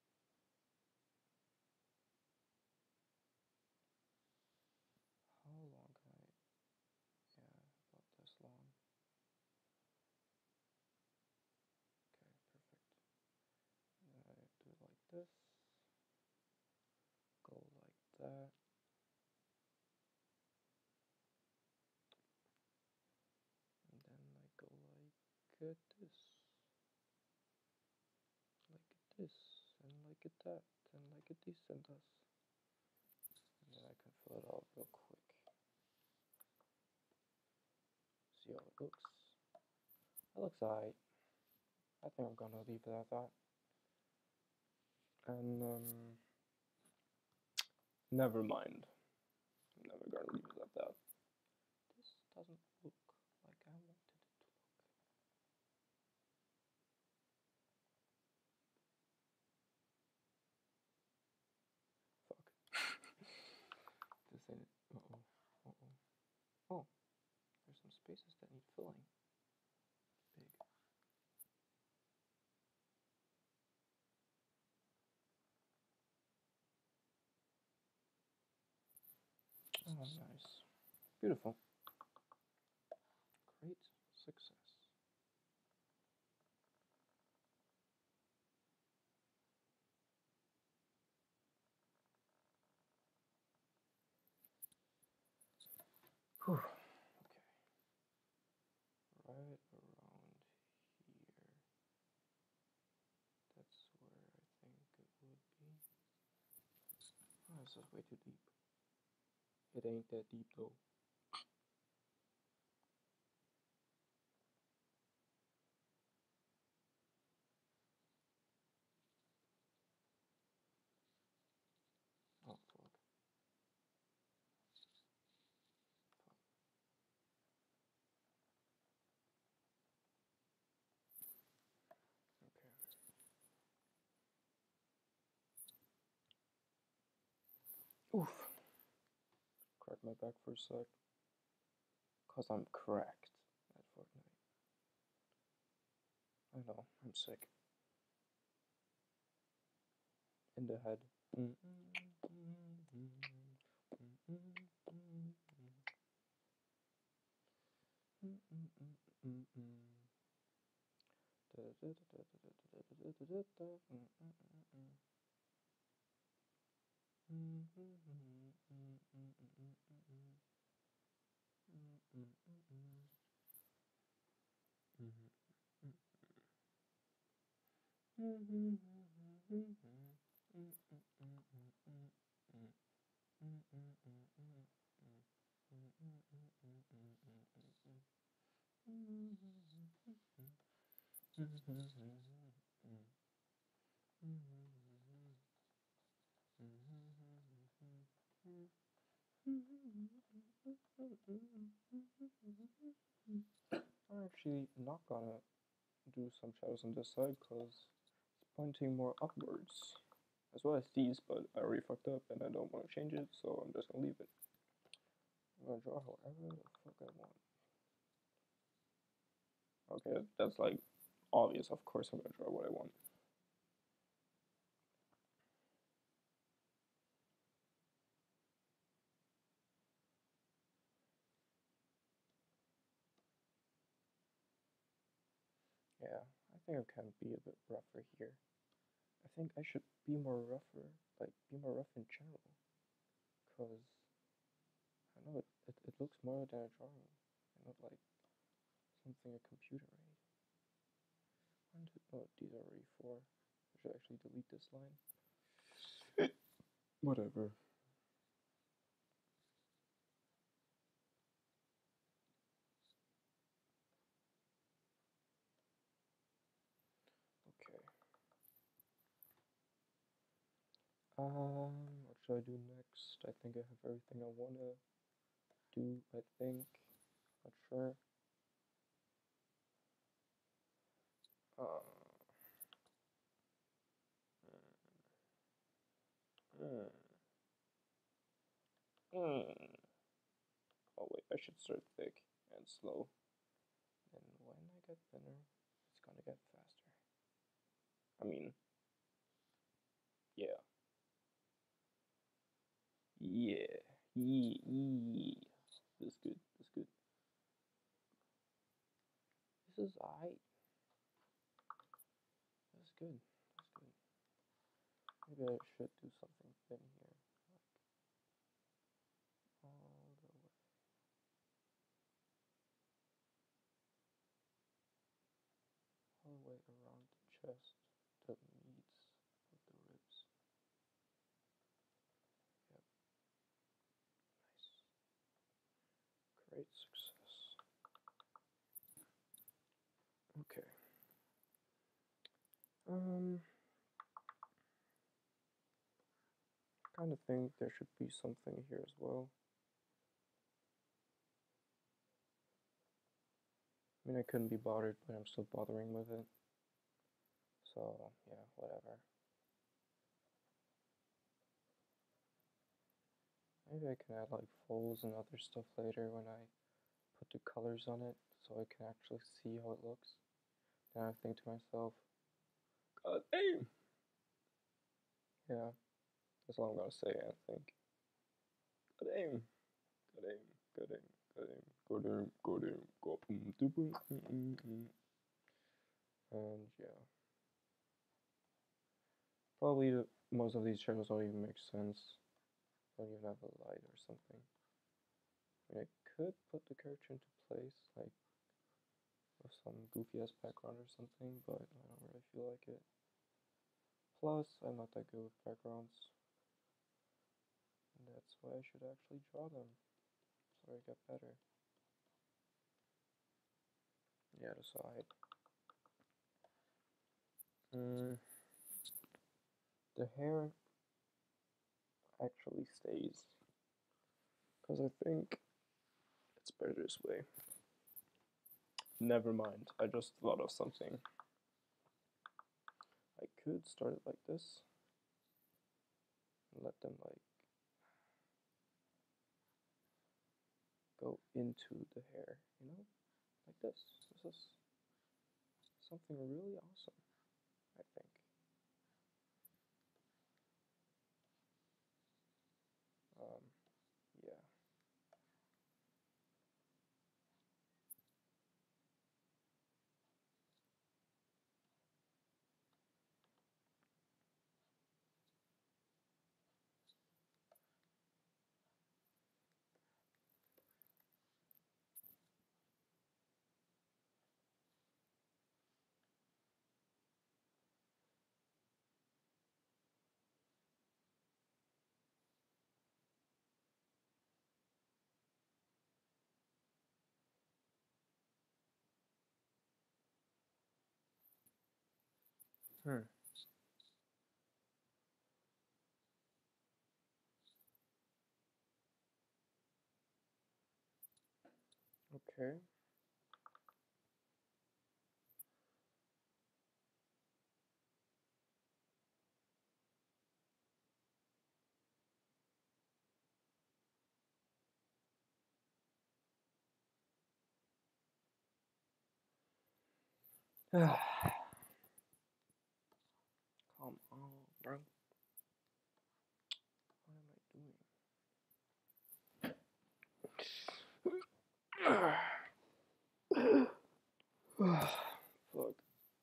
How long can I... Yeah, about this long. Okay, perfect. And then I do it like this. Go like that. And then I go like this. Like this. And like that. And like this and this. And then I can fill it out real quick. See how it looks. That looks alright. I think I'm gonna leave it at that. And um, never mind. I'm never gonna leave it at that. This doesn't look like I wanted it to look. Fuck. This ain't it. Uh oh. Uh oh. Oh. There's some spaces that need filling. Big. Oh, nice. Beautiful. Great success. Whew. Okay. This is way too deep. It ain't that deep though. Oh fuck. Okay. Oof. Crack my back for a sec. Cause I'm cracked at Fortnite. I know, I'm sick. In the head. I'm actually not gonna do some shadows on this side because it's pointing more upwards, as well as these, but I already fucked up and I don't want to change it, so I'm just gonna leave it. I'm gonna draw however the fuck I want. Okay, that's like obvious, of course I'm gonna draw what I want. Yeah, I think I can be a bit rougher here. I think I should be more rougher, like be more rough in general, because I know it, it, it looks more than a drawing, and not like something a computer made. One, two, oh, these are already four. I should actually delete this line. Whatever. Okay. Um, what should I do next? I think I have everything I wanna do, I think. Not sure. Uh, mm, mm. Oh wait, I should start thick and slow. And when I get thinner, it's gonna get faster. I mean, yeah. Yeah. Yeah. Yeah. This is good. This is good. This is alright. That's good. That's good. Maybe I should do something thin here. Like all the way. All the way around the chest that meets with the ribs. Yep. Nice. Great success. Okay. Um kind of think there should be something here as well. I mean, I couldn't be bothered, but I'm still bothering with it. So, yeah, whatever. Maybe I can add like folds and other stuff later when I put the colors on it so I can actually see how it looks. Then I think to myself, God damn! Yeah, that's all I'm gonna say, I think. God damn! God damn! God damn! God damn! God damn! God damn! God damn! And yeah. Probably the, most of these shadows don't even make sense. Don't even have a light or something. I mean, I could put the character into place, like with some goofy ass background or something, but I don't really feel like it. Plus, I'm not that good with backgrounds. That's why I should actually draw them, so I get better. Yeah, the side. Mm, the hair actually stays, because I think it's better this way. Never mind, I just thought of something. I could start it like this, and let them like go into the hair, you know? Like this. This is something really awesome, I think. Um, yeah. Hmm. Okay. Come on, bro. What am I doing? Fuck.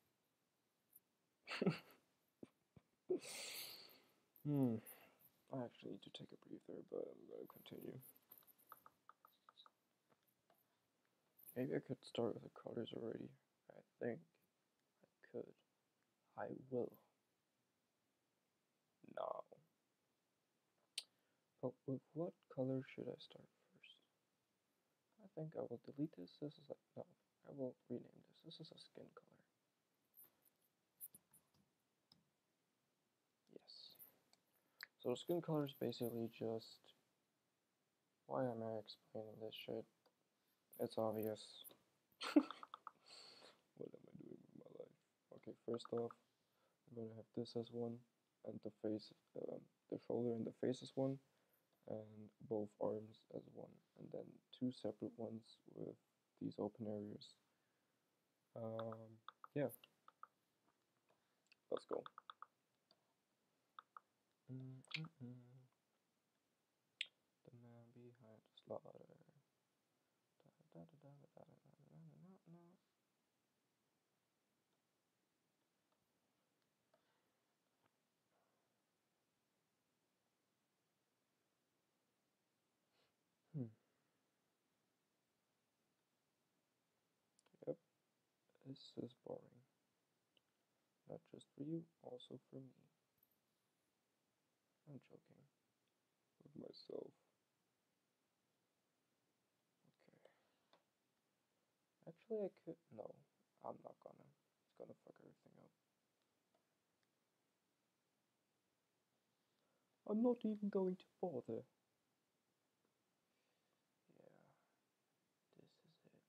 Hmm. I actually need to take a breather, but I'm gonna continue. Maybe I could start with the colors already. I think I could. I will. Now. But with what color should I start first? I think I will delete this. This is like, no, I will rename this. This is a skin color. Yes. So the skin color is basically just, why am I explaining this shit? It's obvious. What am I doing with my life? Okay, first off, I'm gonna have this as one, and the face, um, the shoulder and the face as one, and both arms as one, and then two separate ones with these open areas. Um, yeah, let's go. Mm -mm -mm. The man behind the slaughter. Da, da, da, da, da, da, da, da, da, da. Hmm. Yep, this is boring. Not just for you, also for me. I'm joking with myself. Okay. Actually, I could. No, I'm not gonna. It's gonna fuck everything up. I'm not even going to bother. Yeah, this is it.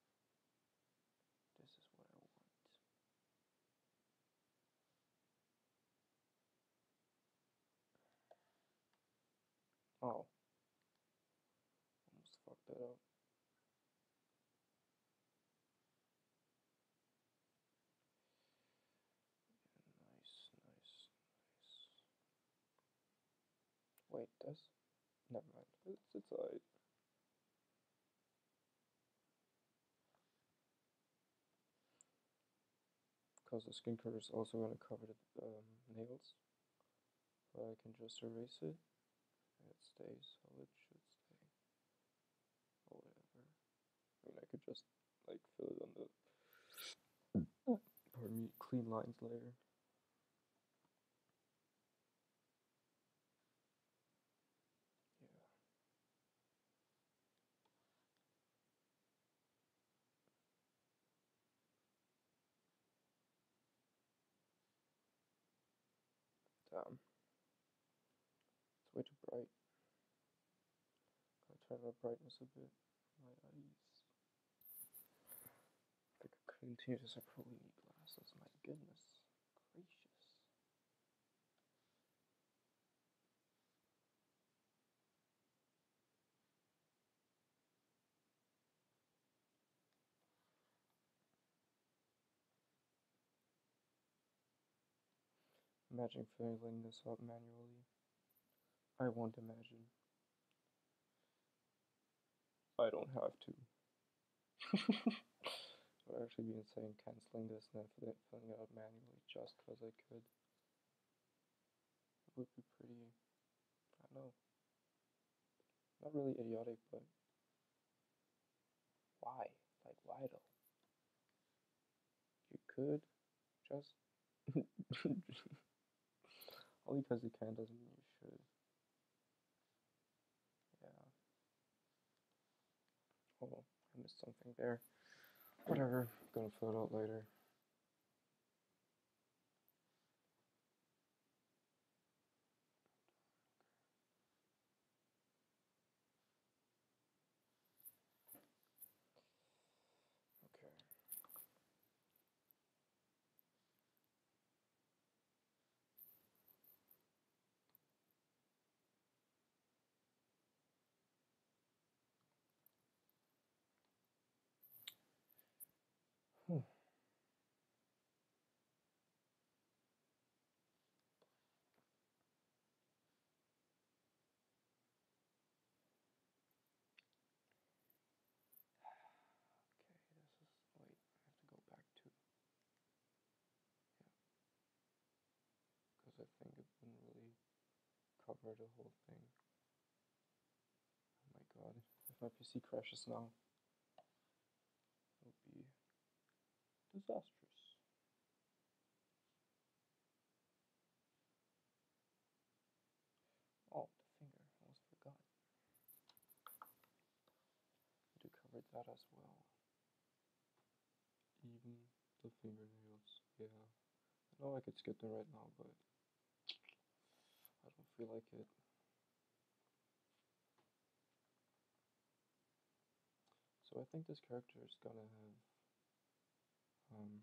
This is what I want. Oh, almost fucked that up. Nice, nice, nice. Wait, this? Never mind. It's, it's alright. Because the skin color is also going to cover the um, nails. But I can just erase it. And it stays how it should stay. Or whatever. I mean, I could just, like, fill it on the, pardon me, clean lines layer. Damn. It's way too bright. Gotta turn the brightness a bit. My eyes. If I could continue this, I probably need glasses. My goodness gracious. Imagine filling this up manually. I won't imagine. I don't have to. It would actually be insane canceling this and then filling it out manually just because I could. It would be pretty, I don't know, not really idiotic, but why? Like, why though? You could just. Only because you can doesn't mean you should. Yeah. Oh, I missed something there. Whatever, gonna fill it out later. Okay. Hmm. Okay, this is, wait, I have to go back to, yeah, because I think it wouldn't really cover the whole thing. Oh my god, if my P C crashes now, it will be disastrous. Oh, the finger, almost forgot. Need to cover that as well. Even the fingernails, yeah. I know I could skip them right now, but I don't feel like it. So I think this character is gonna have um,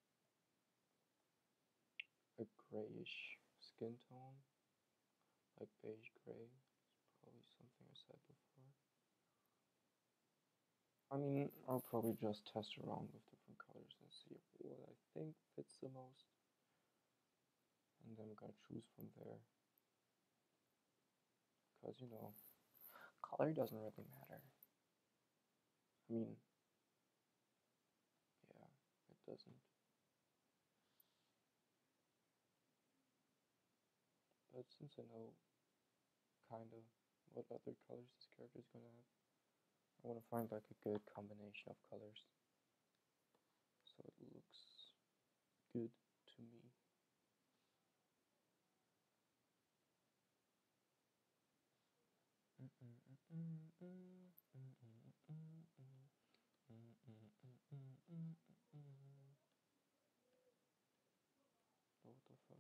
a grayish skin tone, like beige gray. It's probably something I said before. I mean, I'll probably just test around with different colors and see what I think fits the most. And then I'm gonna choose from there. Because, you know, color doesn't really matter. I mean, yeah, it doesn't. But since I know kind of what other colors this character is gonna have, I want to find like a good combination of colors so it looks good to me. What the fuck?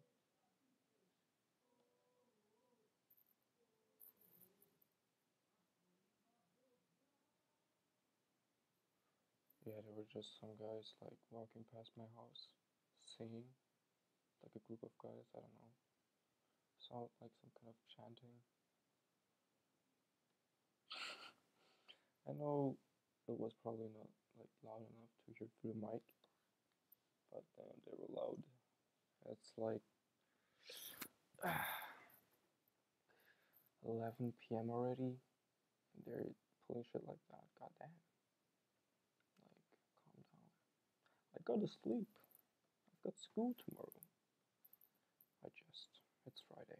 Yeah, there were just some guys like walking past my house, singing, like a group of guys, I don't know. Sound like some kind of chanting. I know it was probably not like loud enough to hear through the mic, but damn, they were loud. It's like eleven p m already, and they're pulling shit like that. God damn. Like, calm down. I gotta sleep. I've got school tomorrow. I just, it's Friday.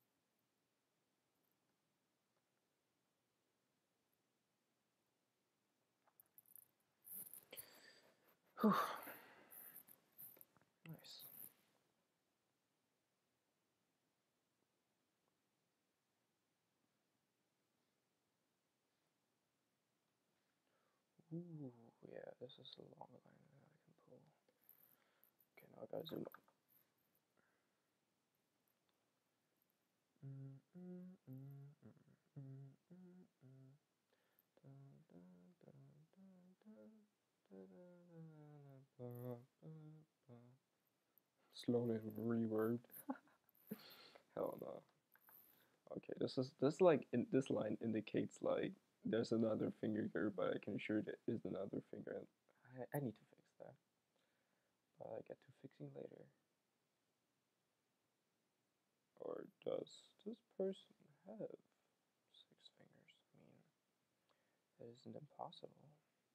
Whew. Nice. Ooh, yeah, this is a long line that I can pull. Okay, now I gotta zoom up. Slowly reworked. Hell no. Okay, this is this like in this line indicates like there's another finger here, but I can assure there is another finger. I, I need to fix that, but I get to fixing later. Or does this person have six fingers? I mean, it isn't impossible.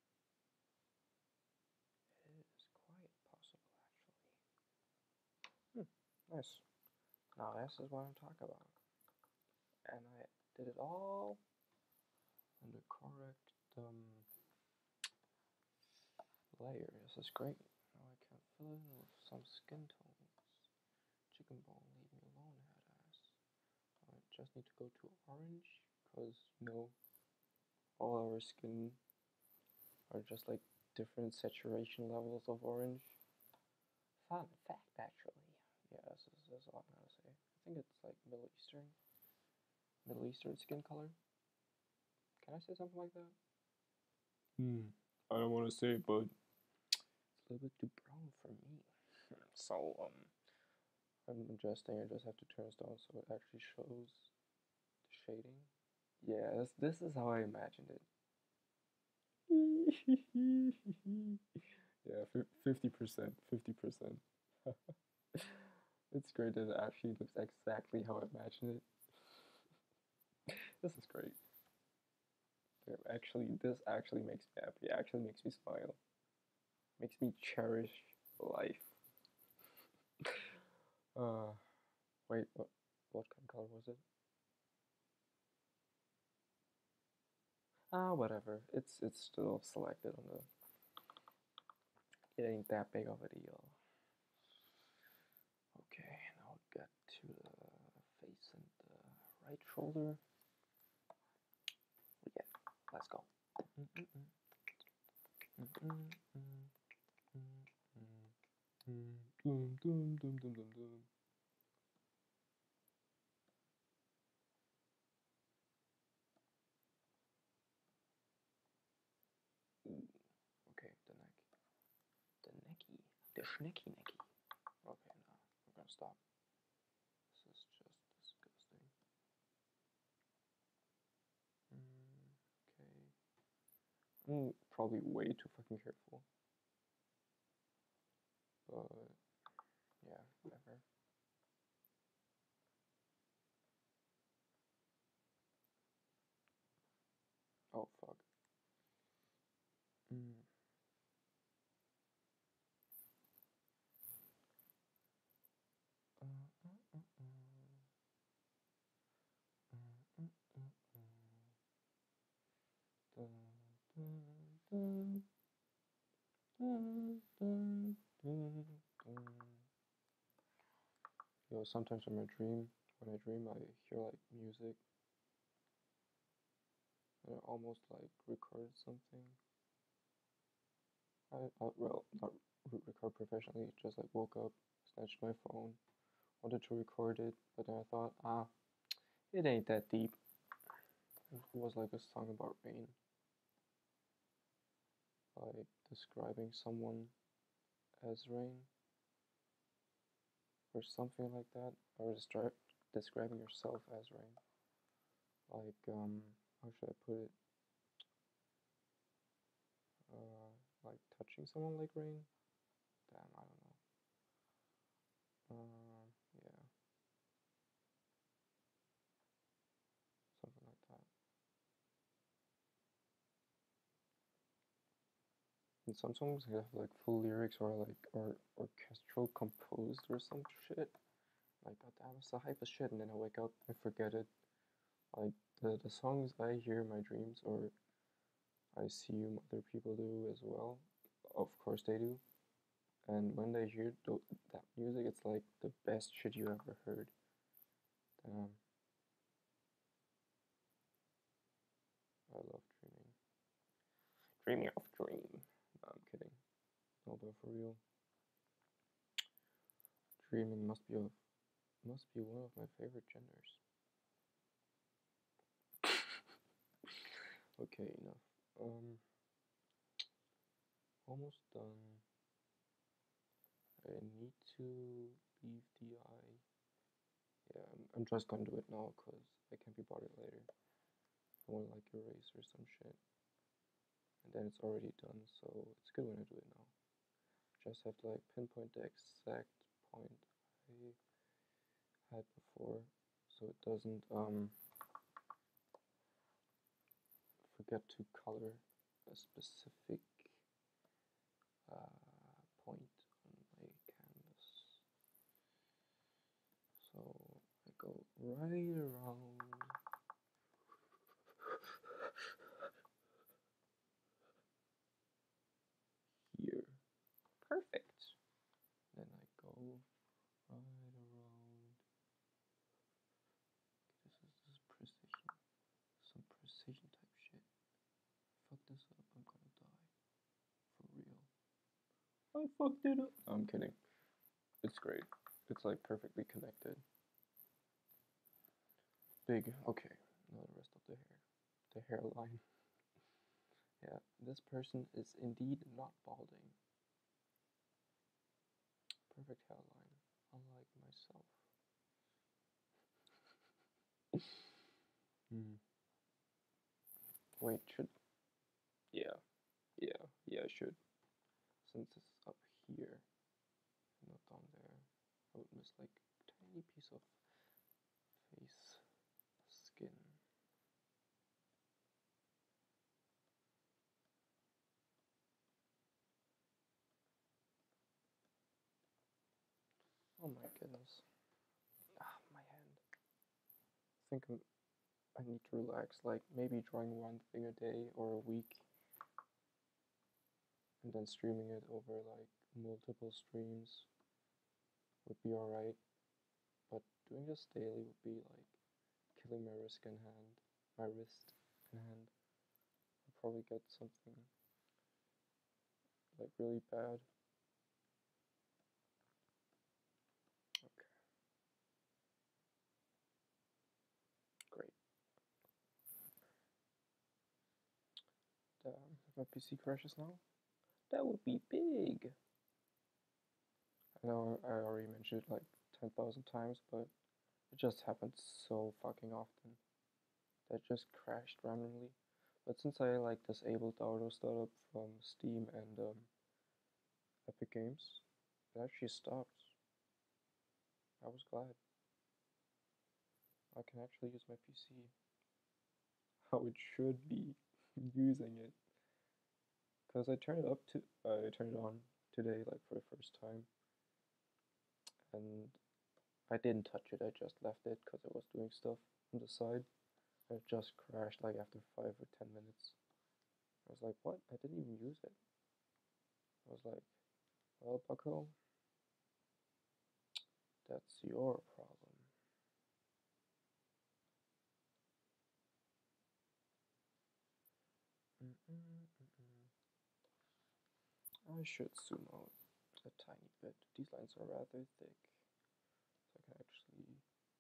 It is quite possible, actually. Hmm, nice. Now this is what I'm talking about. And I did it all in the correct um, layer. This is great. Now I can fill in with some skin tones. Chicken bone, leave me alone, head ass. I just need to go to orange, because, you know, all our skin are just like different saturation levels of orange. Fun fact, actually. Yeah, this is, this is all I'm gonna say. I think it's like Middle Eastern. Middle Eastern skin color. Can I say something like that? Hmm. I don't want to say it, but it's a little bit too brown for me. So, um, I'm adjusting. I just have to turn this down so it actually shows the shading. Yeah, this, this is how I imagined it. Yeah, fifty percent, fifty percent. It's great that it actually looks exactly how I imagined it. This is great. Actually, this actually makes me happy. It actually makes me smile. Makes me cherish life. Uh, wait, what, what kind of color was it? Ah, whatever. It's it's still selected on the. It ain't that big of a deal. Okay, now get to the face and the right shoulder. Yeah, let's go. Ooh, okay, the neck. The necky. The schnecky necky. Okay, now I'm gonna stop. This is just disgusting. Mm, okay. I'm probably way too fucking careful. But, yeah, whatever. Oh, fuck. Mm. Uh, uh, uh, uh. Uh, uh, uh, uh. Dun, dun, dun, dun, dun, dun. Yo, sometimes in my dream, when I dream, I hear like music, and I almost like record something. I, I well, not re- record professionally, just like woke up, snatched my phone, wanted to record it, but then I thought, ah, it ain't that deep. It was like a song about rain, like describing someone as rain, or something like that, or describe describing yourself as rain. Like, um, how should I put it? Uh, like touching someone like rain? Damn, I don't know. Uh, yeah, something like that. And some songs have like full lyrics or like or orchestral composed or some shit. Like, goddamn, it's the hype as shit, and then I wake up and forget it. Like the the songs I hear in my dreams, or I assume other people do as well. Of course they do. And when they hear th- that music, it's like the best shit you ever heard. Damn, I love dreaming. Dreaming of dream. No, I'm kidding. No, but for real, dreaming must be a must be one of my favorite genders. Okay, enough. Um, almost done. I need to leave the eye. Yeah, I'm, I'm just gonna do it now because I can't be bothered later. I want to like erase or some shit. And then it's already done, so it's good when I do it now. Just have to like pinpoint the exact point I had before, so it doesn't um forget to color a specific uh, point on my canvas. So I go right around here. Perfect. Then I go right around. This is this is precision. Some precision type shit. Fuck this up, I'm gonna die. For real. I fucked it up. I'm kidding. It's great. It's like perfectly connected. Big. Okay. Now the rest of the hair. The hairline. Yeah, this person is indeed not balding. Perfect hairline, unlike myself. Hmm. Wait, should. Yeah, yeah, yeah, I should. Since it's up here, not down there, I would miss like a tiny piece of face skin. Oh my goodness. Ah, my hand. I think I'm, I need to relax, like maybe drawing one thing a day or a week, and then streaming it over like multiple streams would be alright. But doing this daily would be like killing my wrist and hand, my wrist and hand. I'll probably get something like really bad. Okay, great. Damn, if my P C crashes now, that would be big. I know I already mentioned it like ten thousand times, but it just happens so fucking often. That just crashed randomly. But since I like disabled the auto startup from Steam and um, Epic Games, it actually stopped. I was glad. I can actually use my P C how it should be using it. Because I turned it up to, uh, I turned it on today, like for the first time, and I didn't touch it. I just left it because I was doing stuff on the side. And it just crashed like after five or ten minutes. I was like, what? I didn't even use it. I was like, well, Bucko, that's your problem. Mm -mm -mm I should zoom out a tiny bit. These lines are rather thick, so I can actually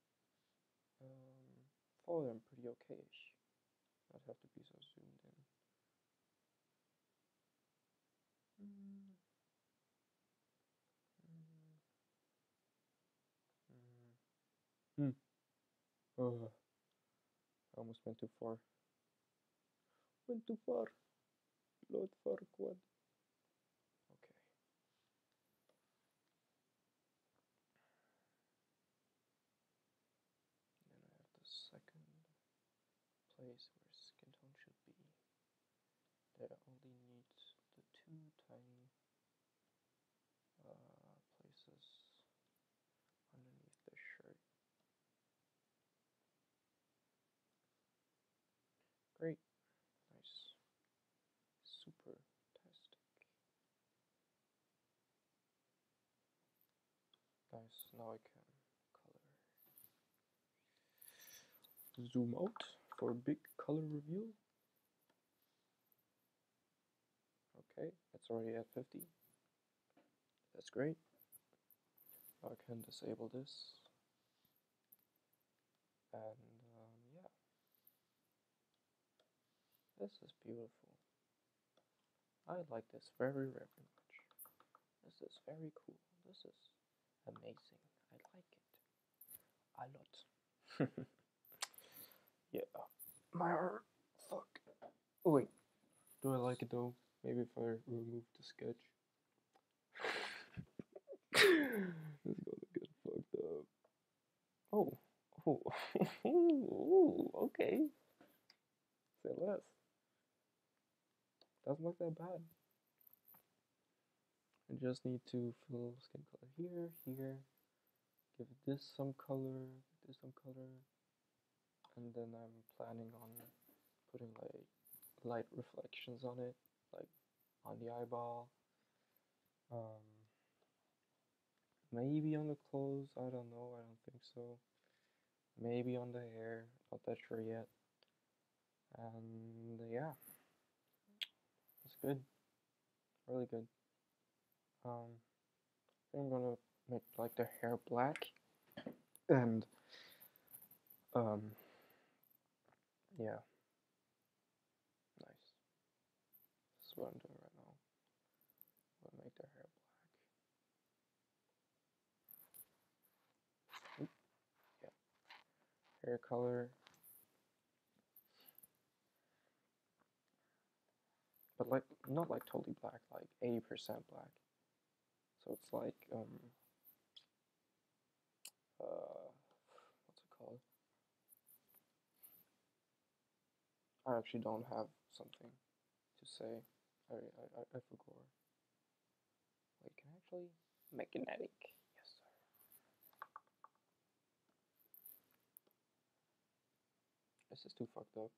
um, follow them pretty okay-ish. Not have to be so zoomed in. Mm, mm, mm. Hmm. Oh, I almost went too far. Went too far. Lord Farquaad. Okay. Then I have the second place where skin tone should be. That only needs the two tiny uh, places underneath the shirt. Great. Nice. Super tastic. Nice. Now I can color. Zoom out for a big color reveal. Okay, it's already at fifty. That's great. Now I can disable this. And um, yeah. This is beautiful. I like this very, very much. This is very cool. This is amazing. I like it a lot. Yeah. My heart. Fuck. Oh, wait. Do I like it though? Maybe if I remove the sketch. It's gonna get fucked up. Oh. Oh. Ooh, okay. Say less. Doesn't look that bad. I just need to fill skin color here, here. Give this some color, this some color. And then I'm planning on putting like light reflections on it, like on the eyeball. Um, maybe on the clothes, I don't know, I don't think so. Maybe on the hair, not that sure yet. And yeah, it's good, really good. Um, I think I'm gonna make like the hair black, and um, yeah, nice. This is what I'm doing right now. I'm gonna make the hair black. Oop, yeah, hair color. But like, not like totally black, like eighty percent black. So it's like, um, uh, what's it called? I actually don't have something to say. I, I, I forgot. Wait, can I actually? Magnetic. Yes, sir. This is too fucked up.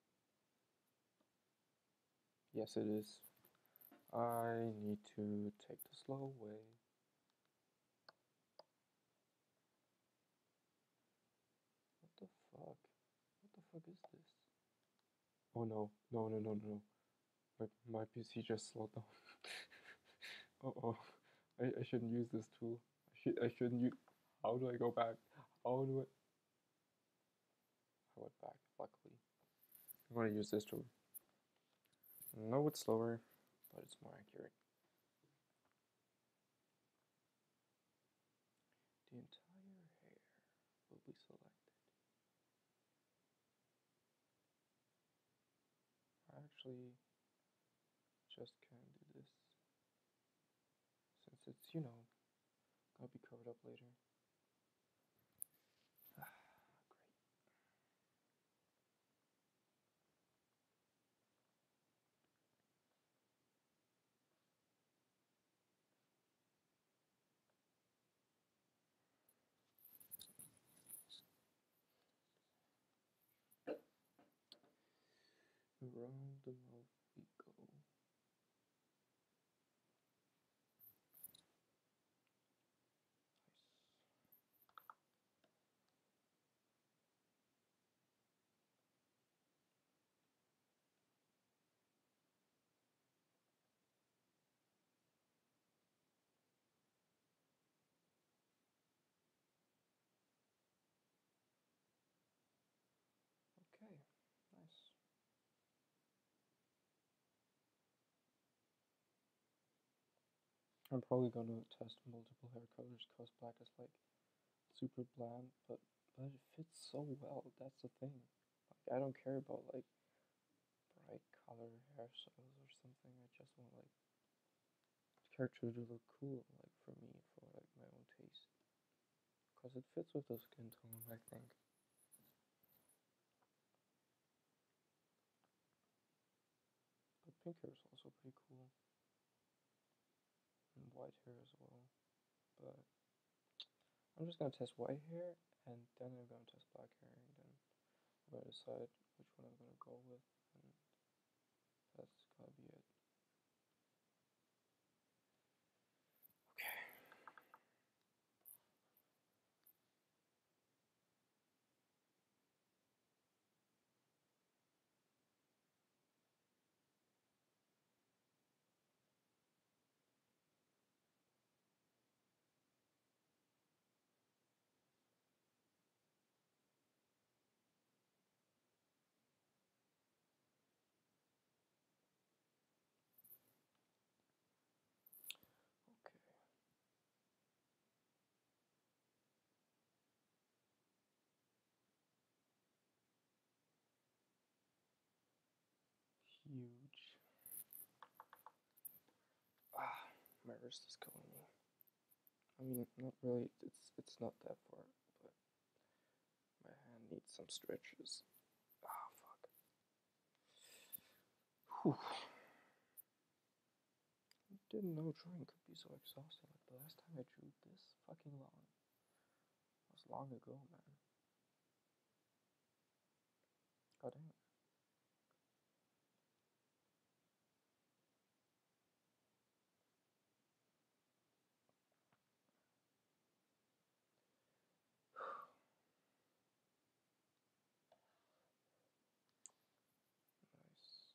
Yes, it is. I need to take the slow way. What the fuck? What the fuck is this? Oh no, no, no, no, no. My, my P C just slowed down. Uh oh. I, I shouldn't use this tool. I, should, I shouldn't use. How do I go back? How do I? I went back, luckily. I'm gonna use this tool. No, it's slower, but it's more accurate. The entire hair will be selected. I actually just can't do this since it's, you know, gonna be covered up later. Great. Around the mouth we go. Nice. Okay, nice. I'm probably gonna test multiple hair colors because black is like super bland, but but it fits so well. That's the thing. Like I don't care about like bright color hairstyles or something. I just want like character to look cool, like for me, for like my own taste, because it fits with the skin tone, I think. But pink hair is also pretty cool, and white hair as well. But I'm just gonna test white hair, and then I'm gonna test black hair, and then I'm gonna decide which one I'm gonna go with, and that's gonna be it. Okay. wrist is killing me. I mean, not really. It's it's not that far, but my hand needs some stretches. Ah, fuck. Whew. I didn't know drawing could be so exhausting. Like the last time I drew this fucking long was long ago, man. God damn it. Nice.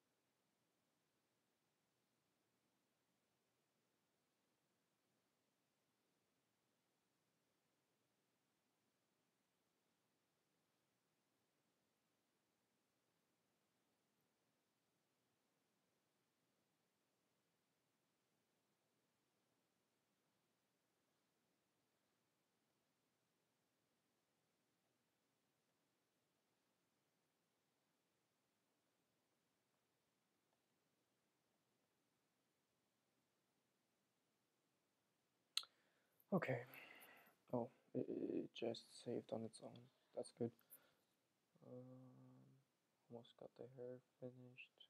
Okay. Oh, it, it just saved on its own. That's good. Um, almost got the hair finished.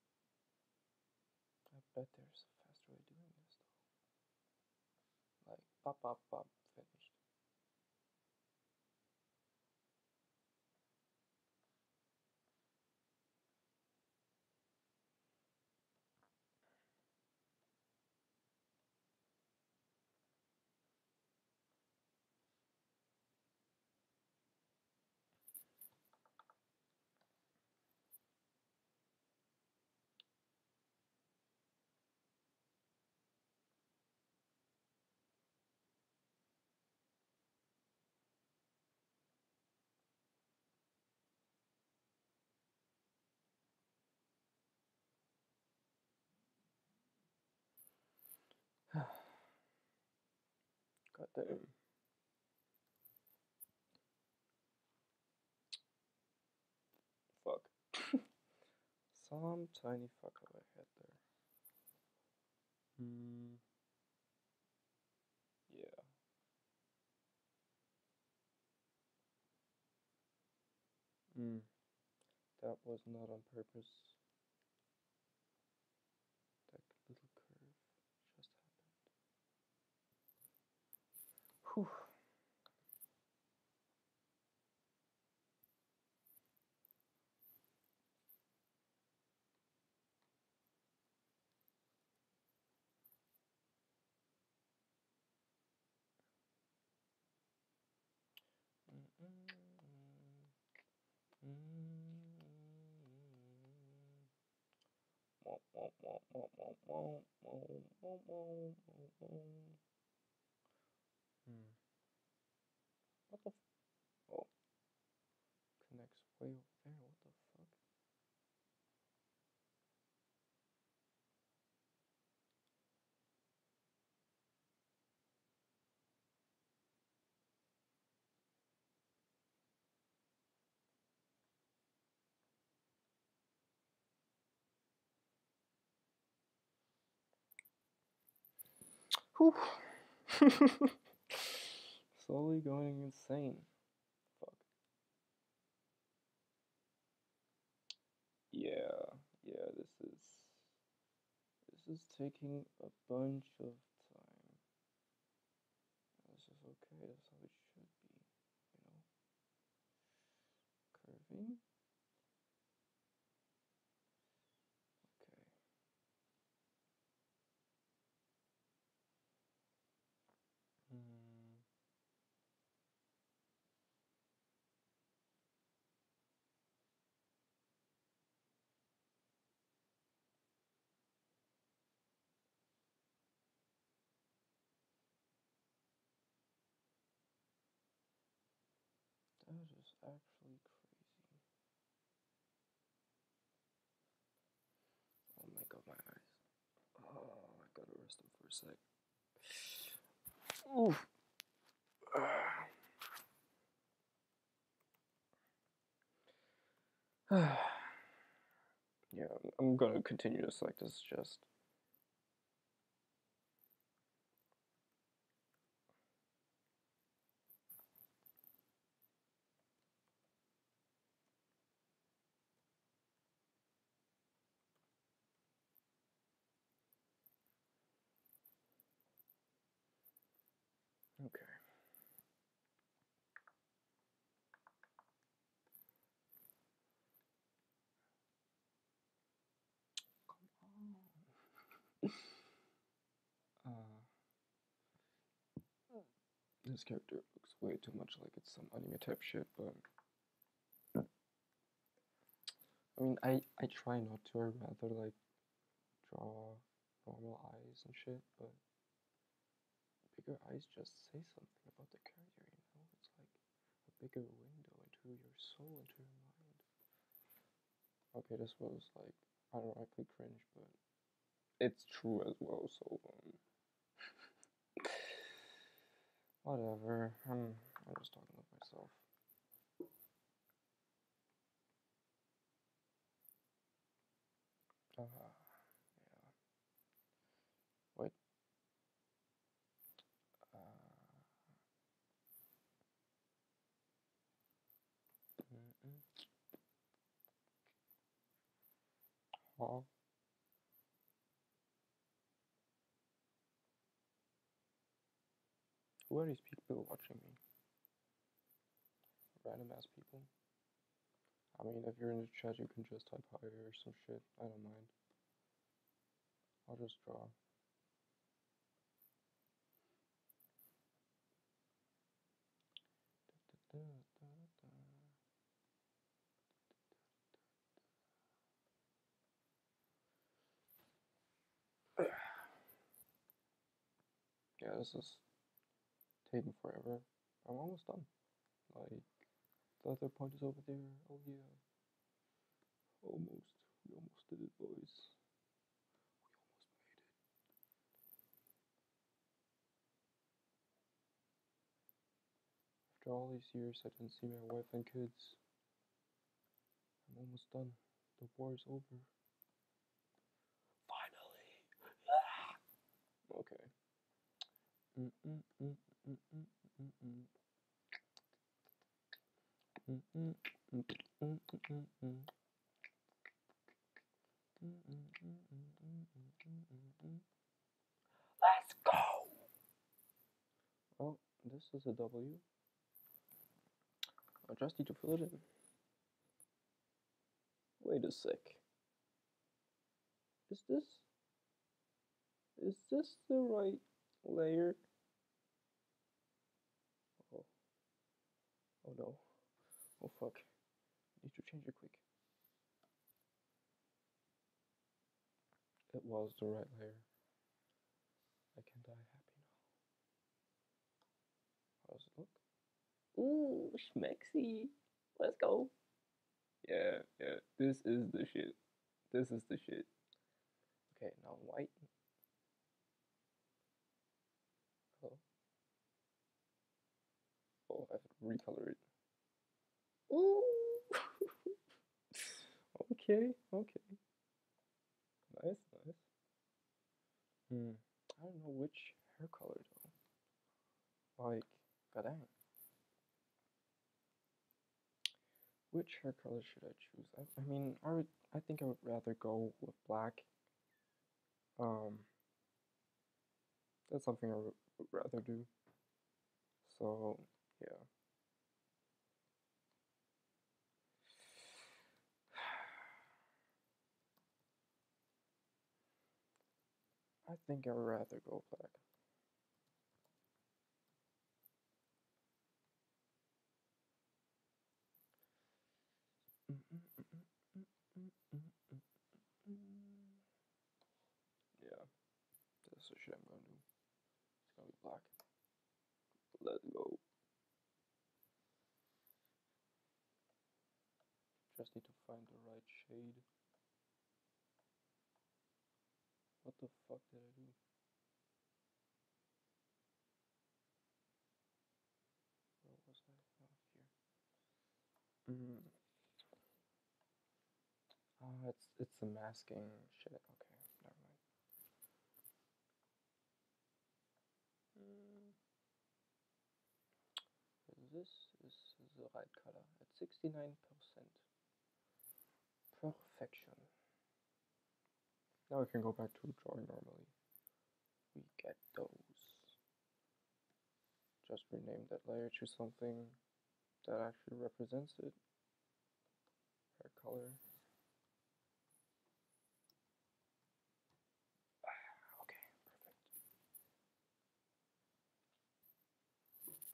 I bet there's a faster way of doing this though. Like pop, pop, pop, finished. God damn. Fuck. Some tiny fuck up I had there. Hmm. Yeah. Hmm. That was not on purpose. That little curve just happened. Whew. Hmm. What the f- oh, connects way over there. What the fuck? Whew. Slowly going insane. Fuck. Yeah, yeah, this is this is taking a bunch of time. This is okay, that's how it should be, you know. Curving. Okay. Hmm. That is actually crazy. Oh my god, my eyes. Oh, I gotta rest them for a sec. Oof. Yeah, I'm gonna continue this like this. Just This character looks way too much like it's some anime type shit, but I mean, I I try not to. I'd rather like draw normal eyes and shit, but bigger eyes just say something about the character, you know? It's like a bigger window into your soul, into your mind. Okay, this was like unironically cringe, but it's true as well, so um whatever. I'm I'm just talking with myself. Uh, yeah. Wait. Uh, mm-mm. Huh? Who are these people watching me? Random ass people? I mean, if you're in the chat, you can just type hi or some shit. I don't mind. I'll just draw. Da, da, da, da. Yeah, this is taking forever. I'm almost done. Like, the other point is over there. Oh yeah. Almost. We almost did it, boys. After all these years, I didn't see my wife and kids. I'm almost done. The war is over. Finally! Okay. Mm -mm -mm -mm -mm -mm -mm. Mm -mm -mm -mm -mm -mm. Let's go! Well, this is a W. I just need to fill it in. Wait a sec. Is this... Is this the right layer? Oh. Oh no. Oh fuck. Need to change it quick. It was the right layer. I can die happy now. How does it look? Ooh, schmexy. Let's go. Yeah, yeah. This is the shit. This is the shit. Okay, now white. Oh. Oh, I have to recolor it. Ooh. Okay, okay. Nice, nice. Hmm. I don't know which hair color though. Like, goddamn. Which hair color should I choose? I, I mean, I would. I think I would rather go with black. Um, that's something I would, would rather do. So yeah. I think I would rather go black. Yeah, that's the shit I'm gonna do. It's gonna be black. Let's go. Just need to find the right shade. What the fuck did I do? Where was I? Oh, here. Mm. Ah, it's it's the masking shit. Okay, never mind. Mm. This is the right color at sixty-nine percent. Perfection. Now we can go back to drawing normally. We get those. Just rename that layer to something that actually represents it. Hair color. Okay, perfect.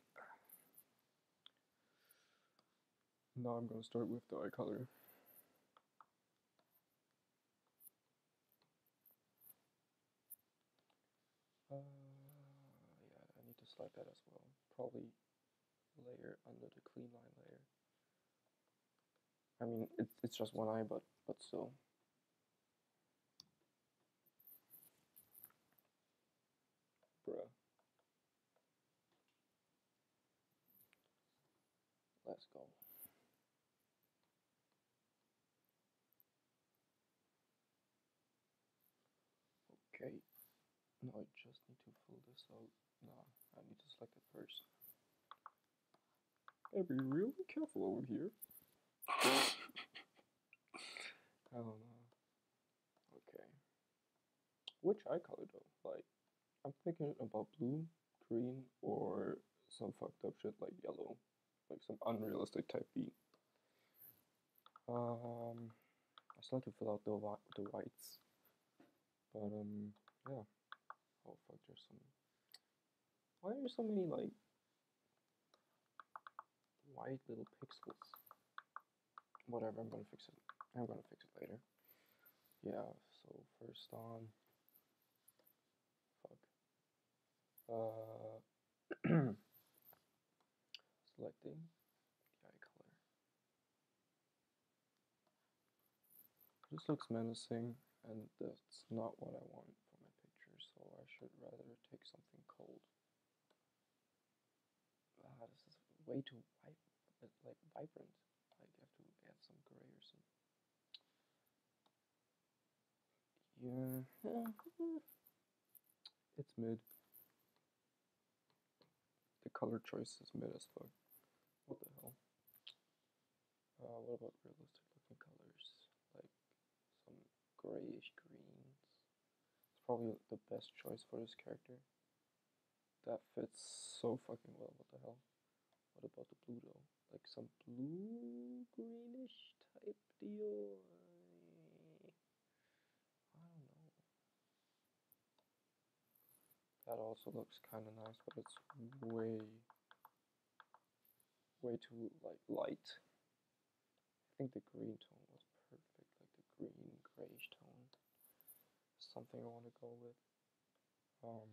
Now I'm gonna start with the eye color. Uh, yeah, I need to select that as well. Probably layer under the clean line layer. I mean, it's it's just one eye, but but still. Bruh. Let's go. Okay. No, I just need to fill this out. Nah, I need to select it first. Gotta be really careful over here. I don't know. Okay. Which eye color though? Like, I'm thinking about blue, green, or some fucked up shit like yellow. Like some unrealistic type beat. Um, I still have to fill out the the whites. But um, yeah. Oh fuck, there's some. Why are there so many like white little pixels? Whatever, I'm gonna fix it. I'm gonna fix it later. Yeah. So first on. Fuck. Uh, selecting the eye color. This looks menacing, and that's not what I want for my picture, so I should rather take something cold. Ah, this is way too vi- like vibrant. Like I have to add some gray or some. Yeah, yeah. It's mid. The color choice is mid as fuck. What the hell? Uh, what about realistic looking colors? Like some grayish greens. It's probably the best choice for this character. That fits so fucking well. What the hell? What about the blue though? Like some blue greenish type deal? I don't know. That also looks kind of nice, but it's way, way too like light. I think the green tone was perfect, like the green grayish tone. Something I want to go with. Um,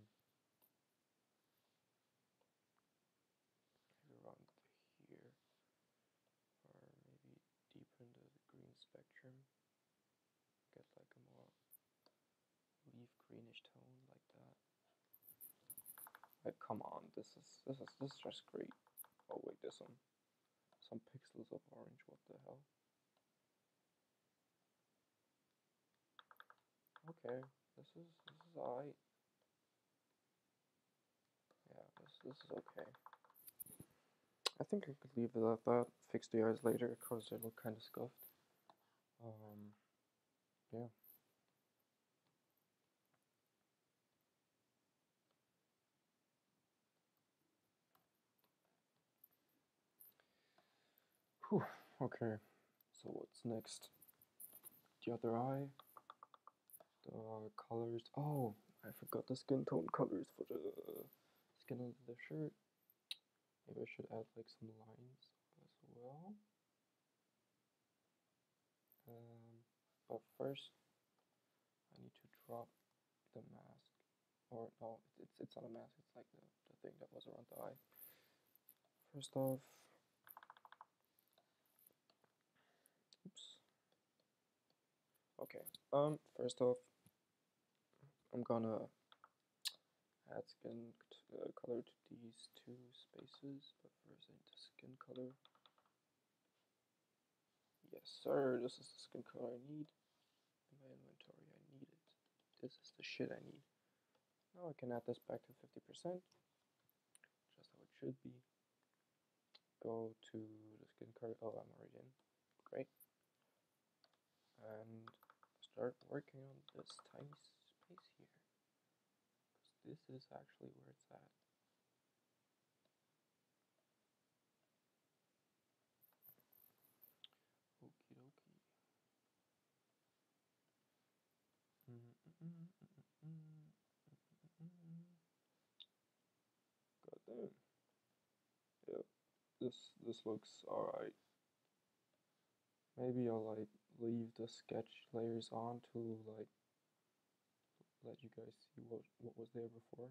maybe around here, or maybe deeper into the green spectrum. Get like a more leaf greenish tone like that. Like, come on, this is this is this is just great. Oh wait, there's some some pixels of orange. What the hell? Okay, this is this is alright. Yeah, this this is okay. I think I could leave it at that. Fix the eyes later because they look kind of scuffed. Um, yeah. Whew. Okay. So what's next? The other eye. The colors. Oh, I forgot the skin tone colors for the skin of the shirt. Maybe I should add like some lines as well. Um, but first, I need to drop the mask. Or no, it's it's not a mask. It's like the the thing that was around the eye. First off, oops. Okay. Um. First off, I'm gonna add skin uh, color to these two spaces. But first, I need the skin color. Yes, sir. This is the skin color I need in my inventory. I need it. This is the shit I need. Now I can add this back to fifty percent, just how it should be. Go to the skin color. Oh, I'm already in. Great. And start working on this tiny space here. Because this is actually where it's at. Okie dokie. Mm -mm -mm God damn. Yep. This this looks alright. maybe I'll like leave the sketch layers on to like let you guys see what what was there before.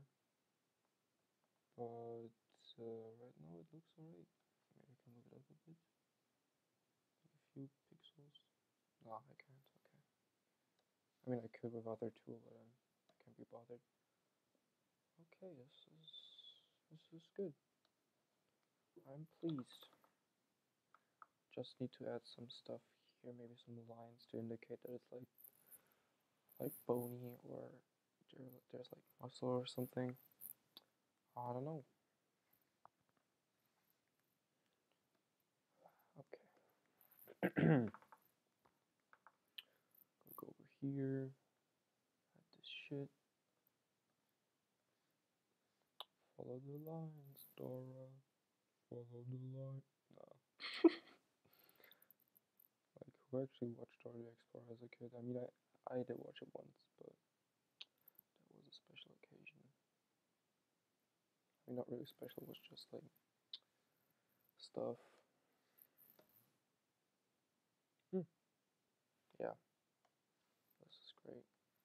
But uh, right now it looks alright. Maybe I can move it up a bit, like a few pixels. No, I can't. Okay. I mean, I could with other tool, but um, I can't be bothered. Okay, this is this is good. I'm pleased. Just need to add some stuff here, maybe some lines to indicate that it's like like bony or there, there's like muscle or something. I don't know. Okay. Go over here. Add this shit. Follow the lines, Dora. Follow the line. No. Like, who actually watched Dora the Explorer as a kid? I mean, I, I did watch it once, but that was a special occasion. I mean, not really special, it was just like stuff. Hmm. Yeah. This is great.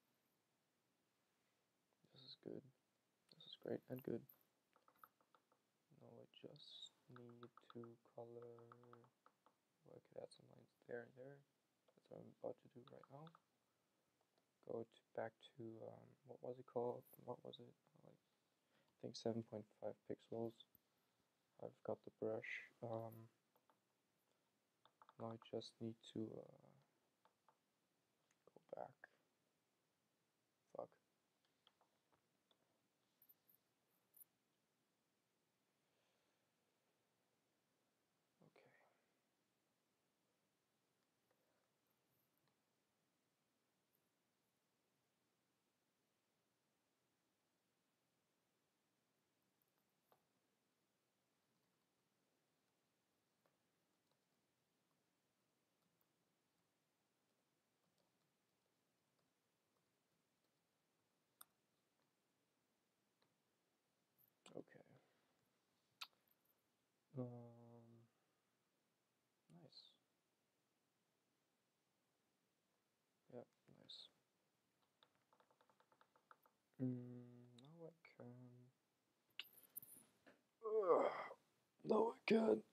This is good. This is great and good. Now I just need to color. Well, I could add some lines there and there. That's what I'm about to do right now. Go to back to um, what was it called? What was it? Like I think seven point five pixels. I've got the brush. Um, now I just need to uh, go back. Fuck. Okay. Okay. Um, nice. Yep, nice. Mm, now I can. Ugh. No, I can't.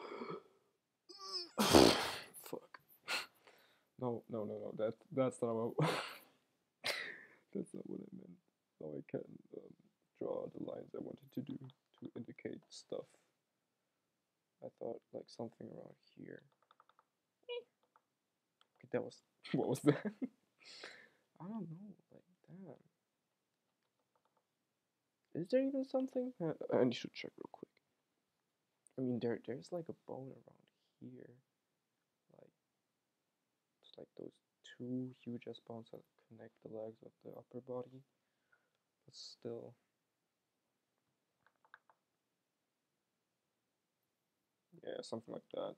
Fuck. No, no, no, no. That that's not what. That's not what I meant. Now I can um, draw the lines I wanted to do to indicate stuff. I thought like something around here. Okay, that was what was that? I don't know. Like damn. Is there even something? Uh, I need to check real quick. I mean, there there's like a bone around here. Like it's like those two huge ass bones that connect the legs of the upper body. But still. Yeah, something like that.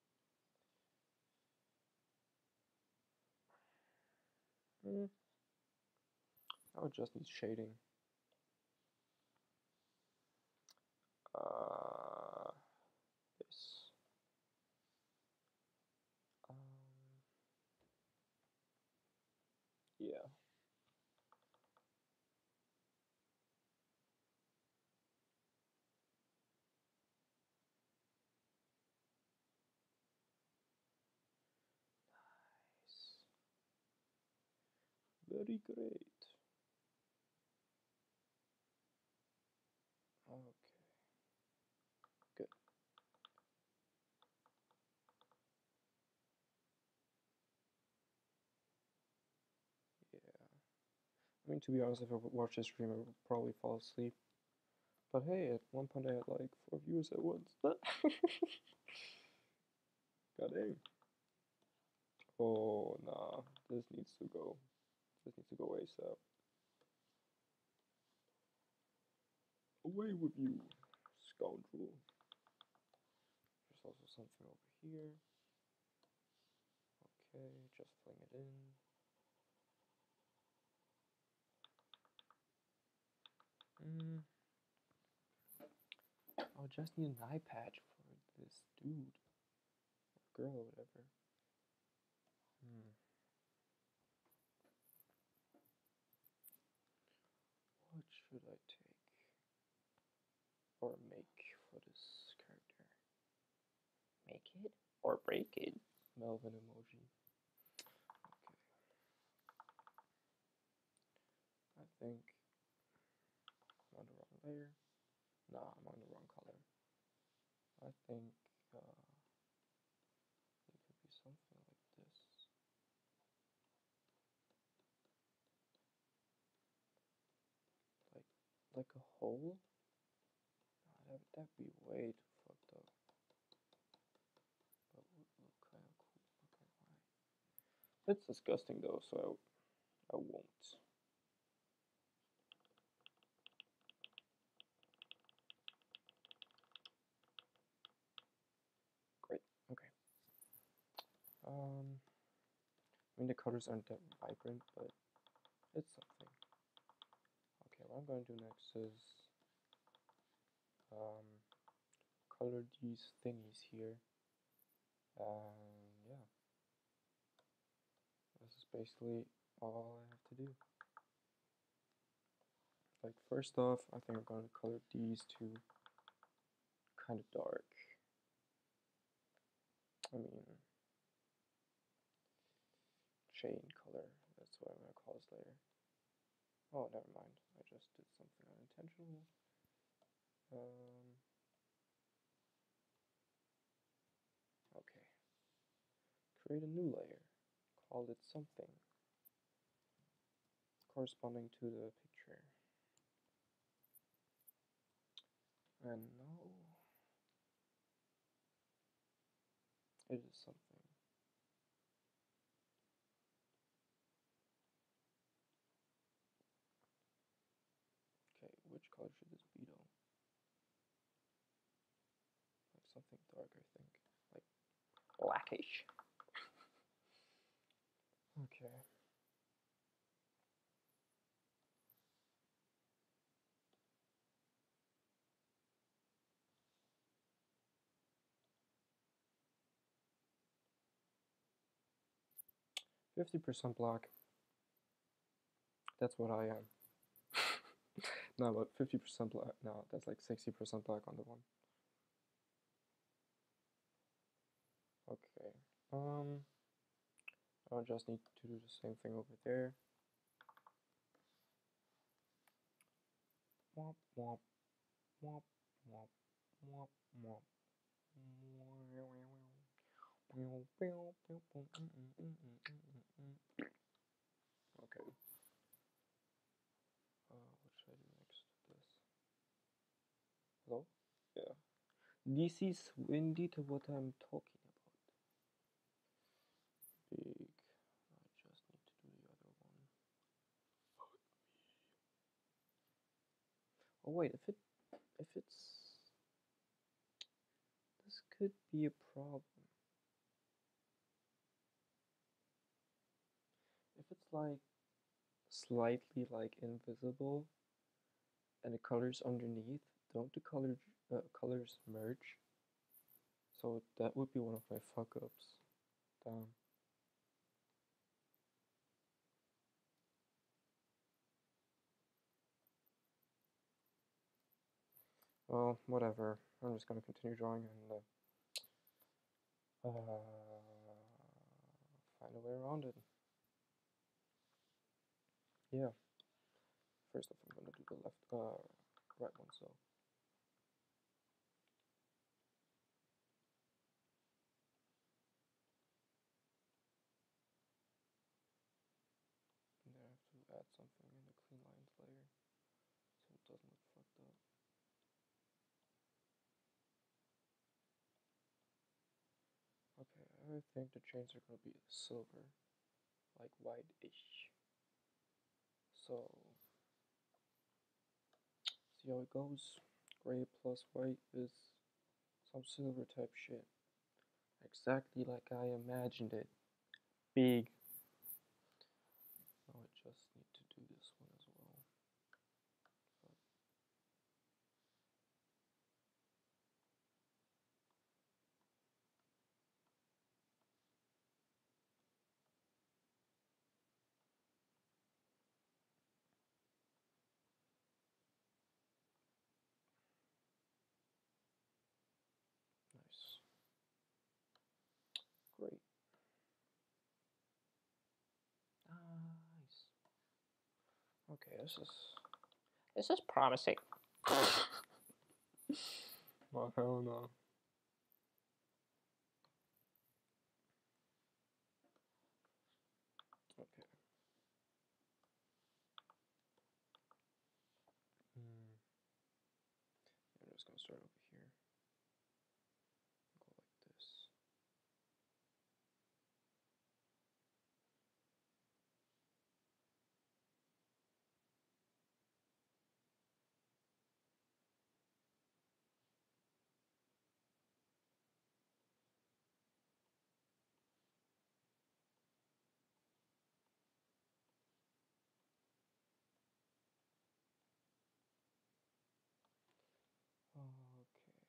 Mm. I would just need shading. Uh, this. Um, yeah. Nice. Very great. Okay. Good. Yeah. I mean, to be honest, if I watch this stream, I would probably fall asleep. But hey, at one point I had like four viewers at once. God dang. Oh, nah. This needs to go. This needs to go ASAP. Away with you, scoundrel. There's also something over here. Okay, just filling it in. Mm. I'll just need an eye patch for this dude. Or girl or whatever. Hmm. What should I take or make for this character? Make it or break it? Melvin emoji. Okay. I think I'm on the wrong layer. Nah, I'm on the wrong color. I think uh, it could be something like this. Like, like a hole? Nah, that, that'd be way too fucked up. But would look kind of cool. Okay, why? It's disgusting though, so I, I won't. Great. Okay. Um, I mean the colors aren't that vibrant, but it's something. Okay, what I'm gonna do next is um, color these thingies here, and yeah, this is basically all I have to do. Like first off, I think I'm gonna color these two kind of dark. I mean, chain color. That's what I'm gonna call this layer. Oh, never mind. I just did something unintentional. Um, okay. Create a new layer. Call it something corresponding to the picture. And no, it is something. Okay, which color should this be though? Like something dark, I think. Like blackish. Okay. fifty percent black. That's what I am. No, but fifty percent black. No, that's like sixty percent black on the one. Okay. Um, I just need to do the same thing over there. Womp womp womp womp womp womp. Okay. Uh, what should I do next? This. Hello? Yeah. This is windy to what I'm talking about. Big. I just need to do the other one. Oh wait, if it if it's this could be a problem. If it's like slightly like invisible and the colors underneath, don't the color uh, colors merge? So that would be one of my fuck ups. Damn. Well, whatever. I'm just gonna continue drawing and uh, uh, find a way around it. Yeah. First off, I'm gonna do the left, uh, right one. So. And then I have to add something in the clean lines layer so it doesn't look fucked up. Okay, I think the chains are gonna be silver, like white-ish. So, see how it goes. Gray plus white is some silver type shit. Exactly like I imagined it. Big. Now I just need to do this one as well. But Okay, this is This is promising. oh hell no. Okay. Hmm. I'm just gonna start over here. Go like this. Okay.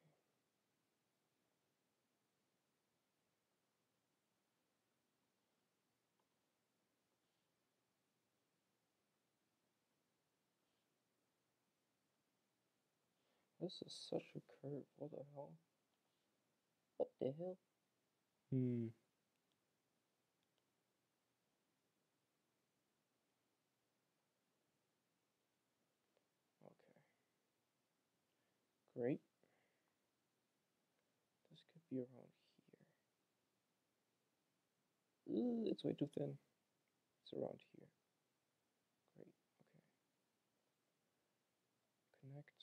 This is such a curve. What the hell? What the hell? Hmm. Okay. Great. This could be around here. Ooh, it's way too thin. It's around here. Great. Okay. Connect.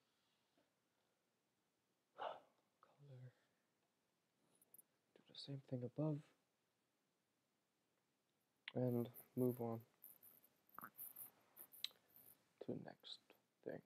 Color. Do the same thing above. And move on to the next thing.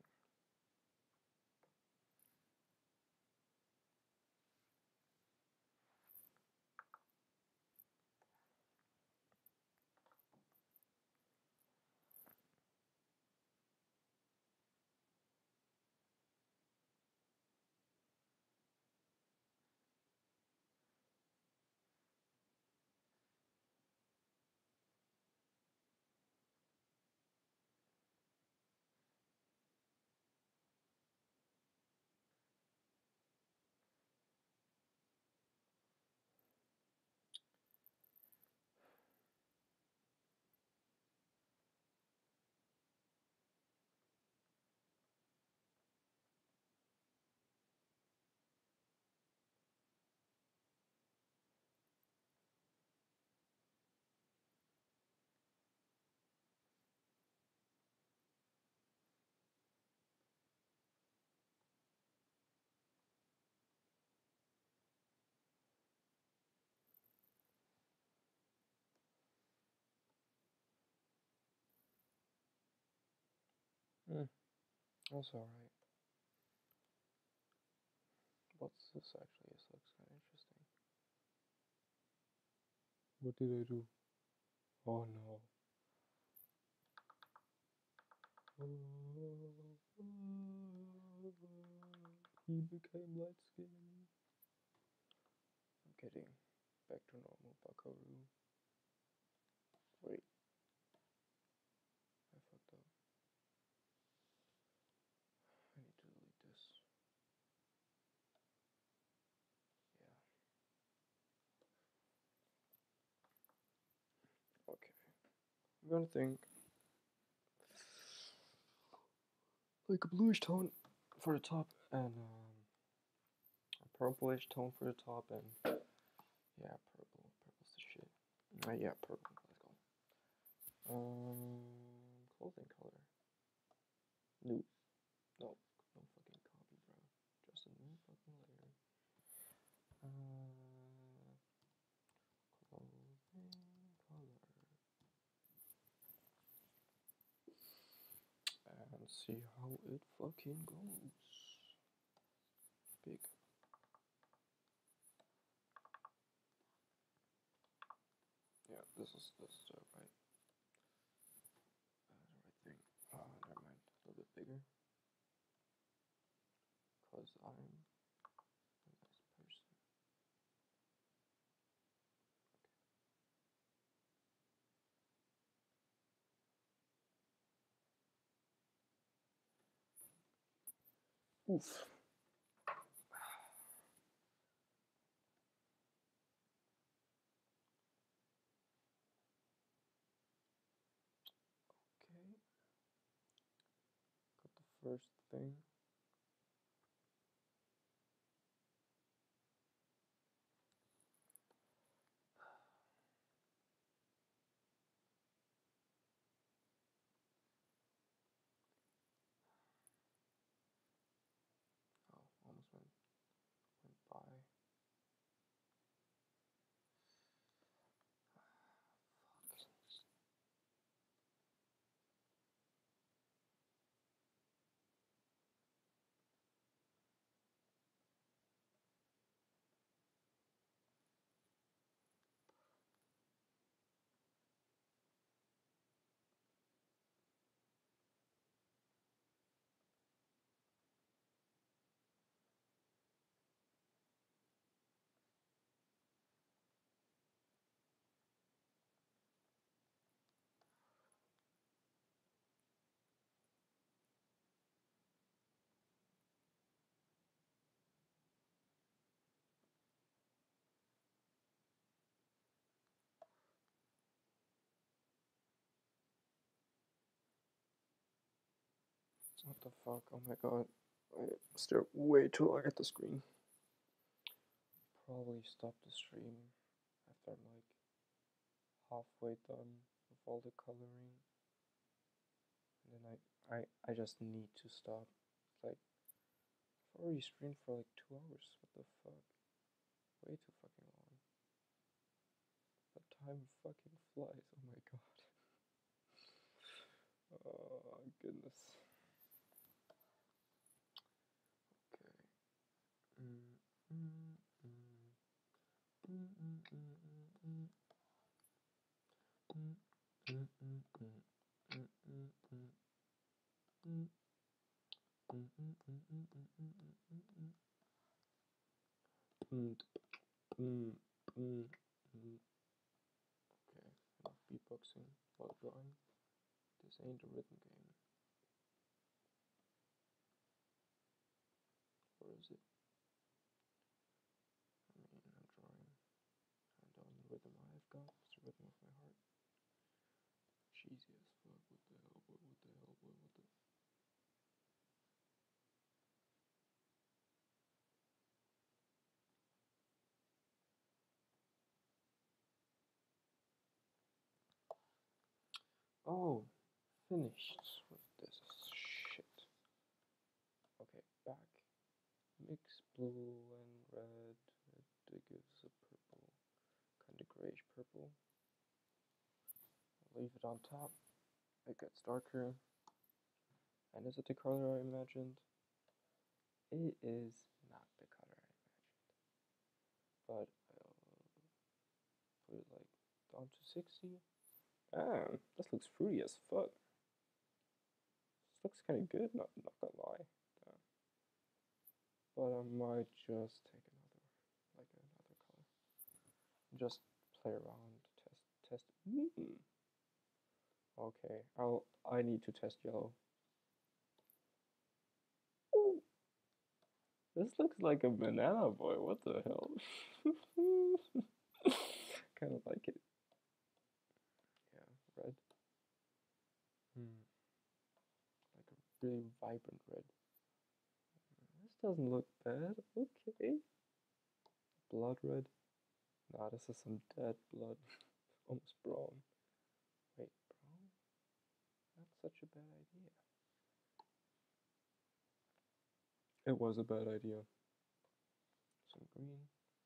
Hmm. That's alright. What's this actually? This looks kind of interesting. What did I do? Oh no. He became light skinned. I'm kidding. Back to normal, Buckaroo. Wait. I fucked up. I need to delete this. Yeah. Okay. I'm gonna think like a bluish tone for the top and um, a purplish tone for the top and yeah, purple. Purple's the shit. Uh, yeah, purple. Let's go. Um, clothing color. Nude. No, no fucking copy, bro. Just a new fucking layer. Uh, clothing color. And see how it fucking goes. Big. Yeah, this is this is the right, uh, the right thing. Uh, never mind. A little bit bigger. Cause I'm a nice person. Oof. Okay. first thing. Oh, almost went, went by. What the fuck? Oh my god. I stared way too long at the screen. Probably stop the stream after I'm like halfway done with all the coloring. And then I, I, I just need to stop. It's like, I've already streamed for like two hours. What the fuck? Way too fucking long. The time fucking flies. Oh my god. Oh goodness. Okay. Mm, mm, mm. Mm, mm, mm, mm, mm. Mm, mm, mm, mm. Mm, mm, mm. Mm. Mm, mm, mm, mm, mm, mm, mm, mm. Mm, mm, mm, mm. Okay, enough beatboxing while drawing. This ain't a rhythm game. Or is it? I mean, I'm drawing. And the only rhythm I've got is the rhythm of my heart. Cheesy as fuck. What the hell, boy? What the hell, boy? What the... Oh, finished with this shit. Okay, back. Mix blue and red. It gives a purple, kind of grayish purple. Leave it on top. It gets darker. And is it the color I imagined? It is not the color I imagined. But I'll put it like down to sixty. Damn, this looks fruity as fuck. This looks kind of good, not, not gonna lie. Damn. But I might just take another, like another color. Just play around, test, test. Mm-hmm. Okay, I'll, I need to test yellow. Ooh. This looks like a banana boy, what the hell? Kind of like it. Yeah, red. Hmm. Like a really vibrant red. This doesn't look bad. Okay. Blood red. Nah, this is some dead blood. Almost brown. Wait, brown? That's such a bad idea. It was a bad idea. Some green.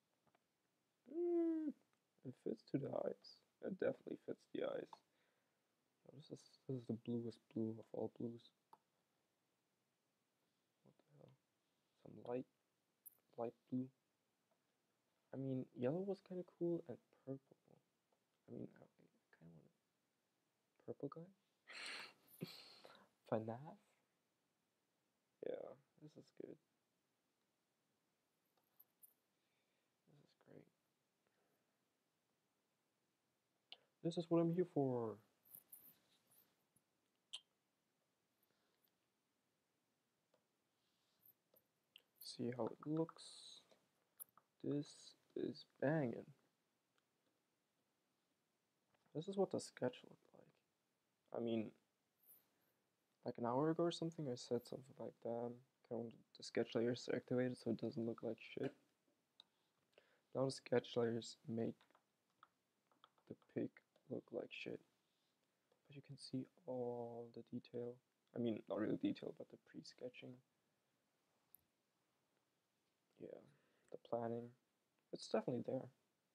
Mm, it fits to the eyes. It definitely fits the eyes. Oh, this is this is the bluest blue of all blues. What the hell? Some light, light blue. I mean, yellow was kind of cool, and purple. I mean, I, I kind of want a purple guy. FNAF. Yeah, this is good. This is great. This is what I'm here for. See how it looks. This is banging. This is what the sketch looked like. I mean, like an hour ago or something, I said something like that. I want the sketch layers activated so it doesn't look like shit. Now the sketch layers make the pic look like shit. But you can see all the detail. I mean, not really detail, but the pre-sketching. Yeah, the planning. It's definitely there.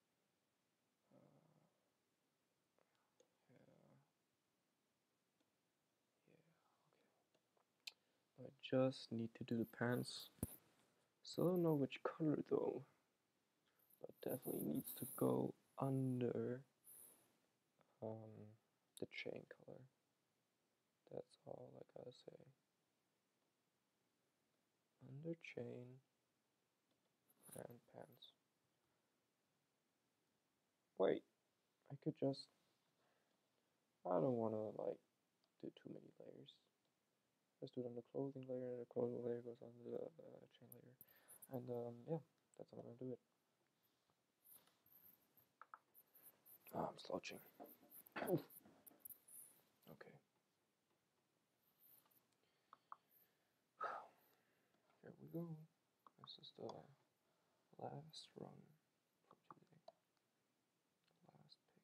I just need to do the pants. Still don't know which color though, but definitely needs to go under um, the chain color. That's all I gotta say. Under chain and pants. Wait, I could just, I don't wanna like do too many layers. Let's do it on the clothing layer, the clothing layer goes on the uh, chain layer. And um, yeah, that's how I'm gonna do it. Oh, I'm slouching. Oof. Okay. Here we go. This is the last run for today. Last pick.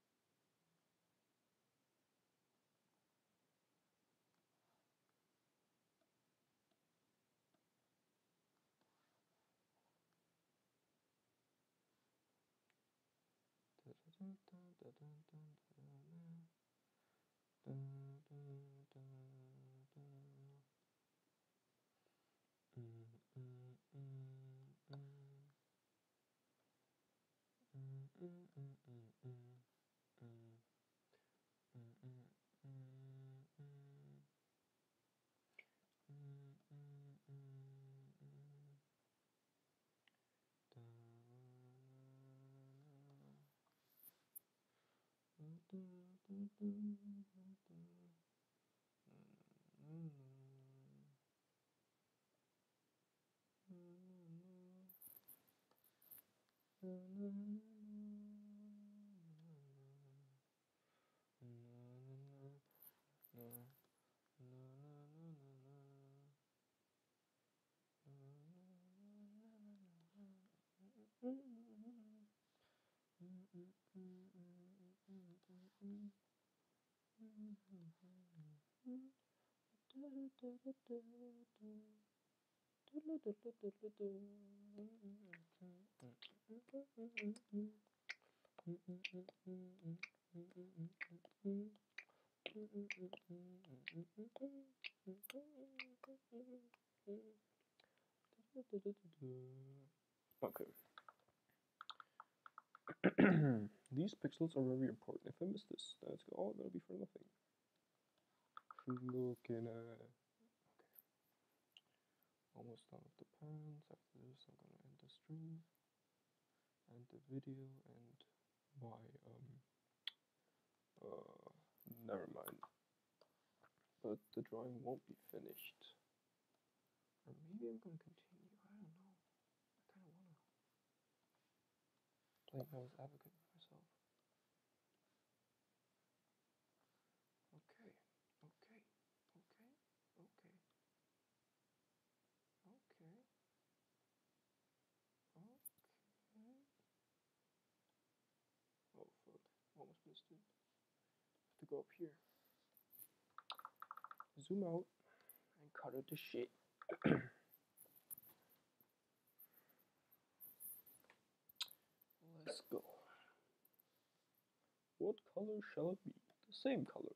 Okay. These pixels are very important. If I miss this, then it's all gonna be for nothing. Looking at. Okay. Almost done with the pants. After this, I'm gonna end the stream, end the video, and my um. Uh, never mind. But the drawing won't be finished. Or maybe I'm gonna continue. I don't know. I kind of wanna play devil's advocate with myself. Okay, okay, okay, okay, okay, okay. Oh fuck, almost missed it. Have to go up here. Zoom out and cut it to shit. Let's go. What color shall it be? The same color.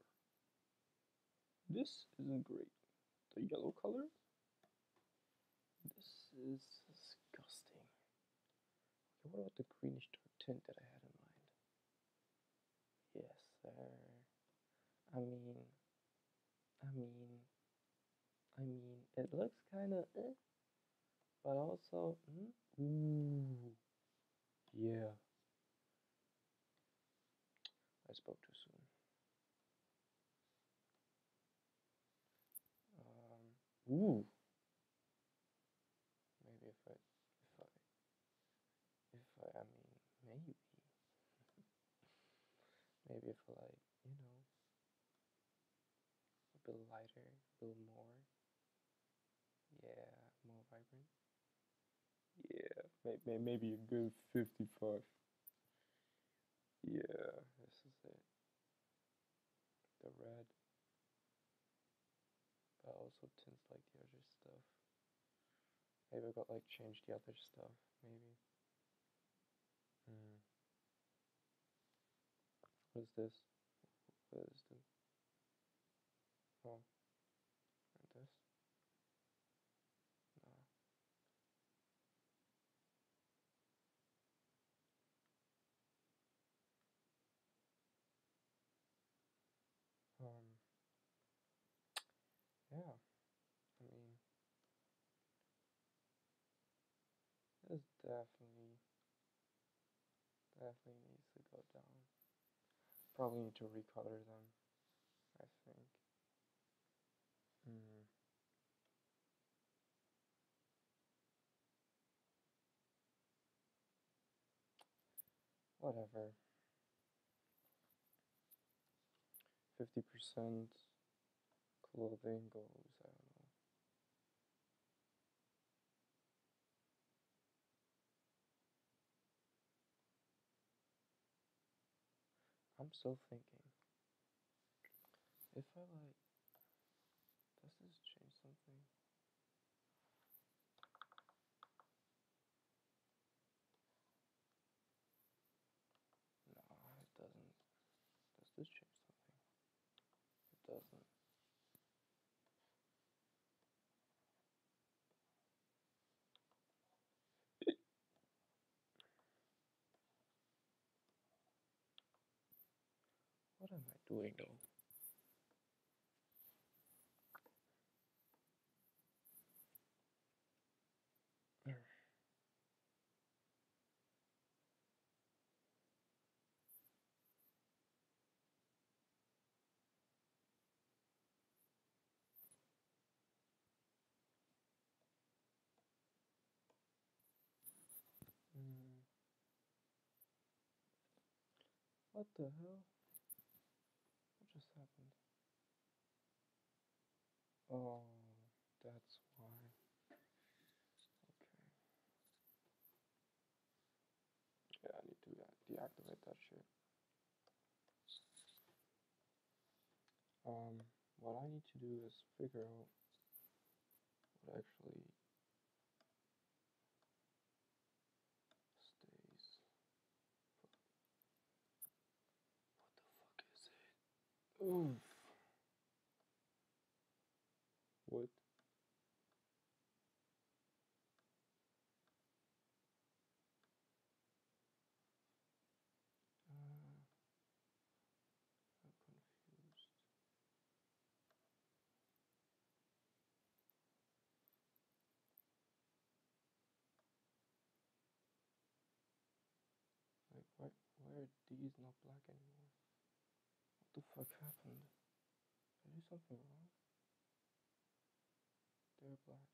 This isn't great. The yellow color? This is disgusting. Okay, what about the greenish dark tint that I had in mind? Yes, sir. I mean, I mean, I mean, it looks kind of eh, but also, mm, ooh, yeah. I spoke too soon. Um, ooh. Maybe if I, if I, if I, I mean, maybe, maybe if I like, you know, bit lighter, a little more. Yeah, more vibrant. Yeah, may, maybe a good fifty-five. Yeah, this is it. The red, but also tints like the other stuff. Maybe I got like change the other stuff, maybe. Hmm. What is this? What is this? Oh, and this? No. Um, yeah, I mean, this definitely, definitely needs to go down. Probably need to recolor them, I think. Hmm. Whatever. fifty percent clothing goes, I don't know. I'm still thinking, if I like, does this change something? No, it doesn't. Does this change something? It doesn't. What am I doing though? Hmm. What the hell? What just happened? Oh, that's why. Okay. Yeah, I need to deactivate that shit. Um, what I need to do is figure out what actually stays. What the fuck is it? Oof. What? Uh, I'm confused. Like, why, why are these not black anymore? What the fuck happened? Did I do something wrong? They're black.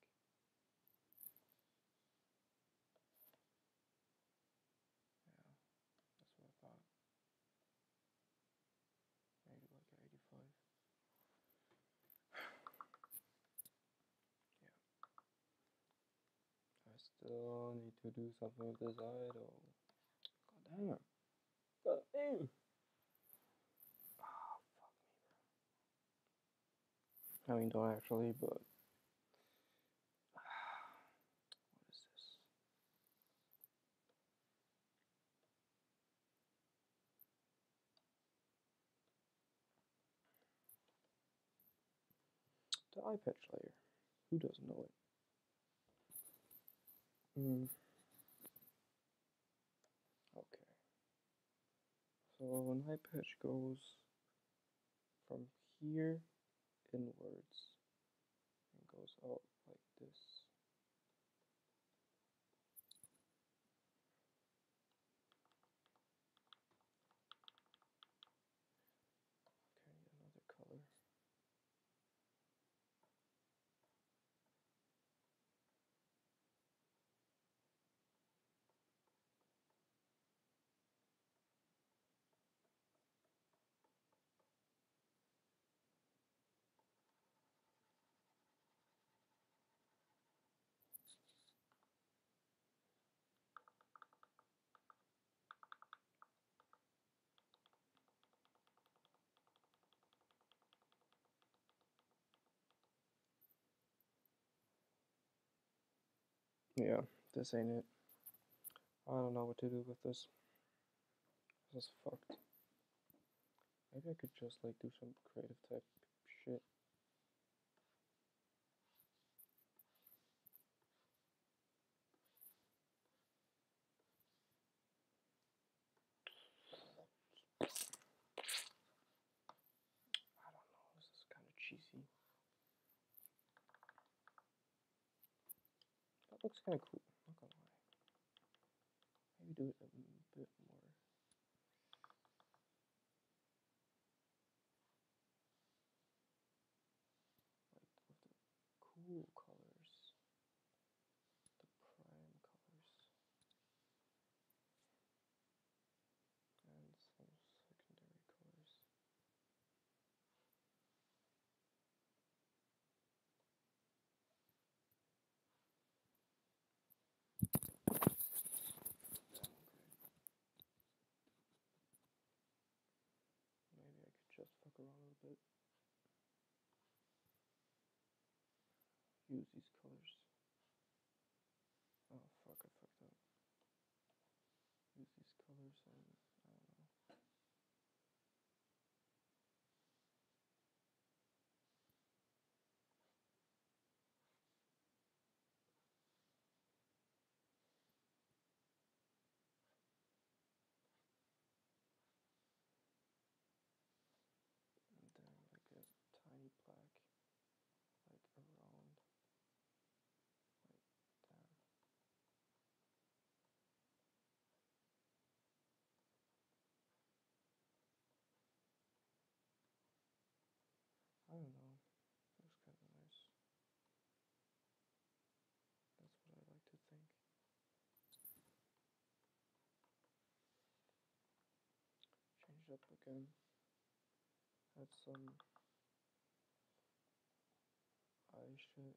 Yeah, that's what I thought. Maybe like eighty-five. Yeah. I still need to do something with this idol. God damn. God damn. Ah, fuck me, bro. I mean, don't actually, but. What is this? The eye patch layer. Who doesn't know it? Hmm. Okay. So an eye patch goes from here inwards and goes out like this. Okay, another color. Yeah, this ain't it. I don't know what to do with this. This is fucked. Maybe I could just like do some creative type shit. I don't know. This is kind of cheesy. That looks kind of cool. Not gonna lie. Maybe do it a bit more. Like with the cool colors, the prime colors, and some secondary colors. Maybe I could just fuck around a little bit. Use these colors. Oh fuck, I fucked up. Use these colors and I don't know. And then like a tiny black, like around, like there. I don't know. Looks kind of nice. That's what I like to think. Change it up again. Add some eye shit.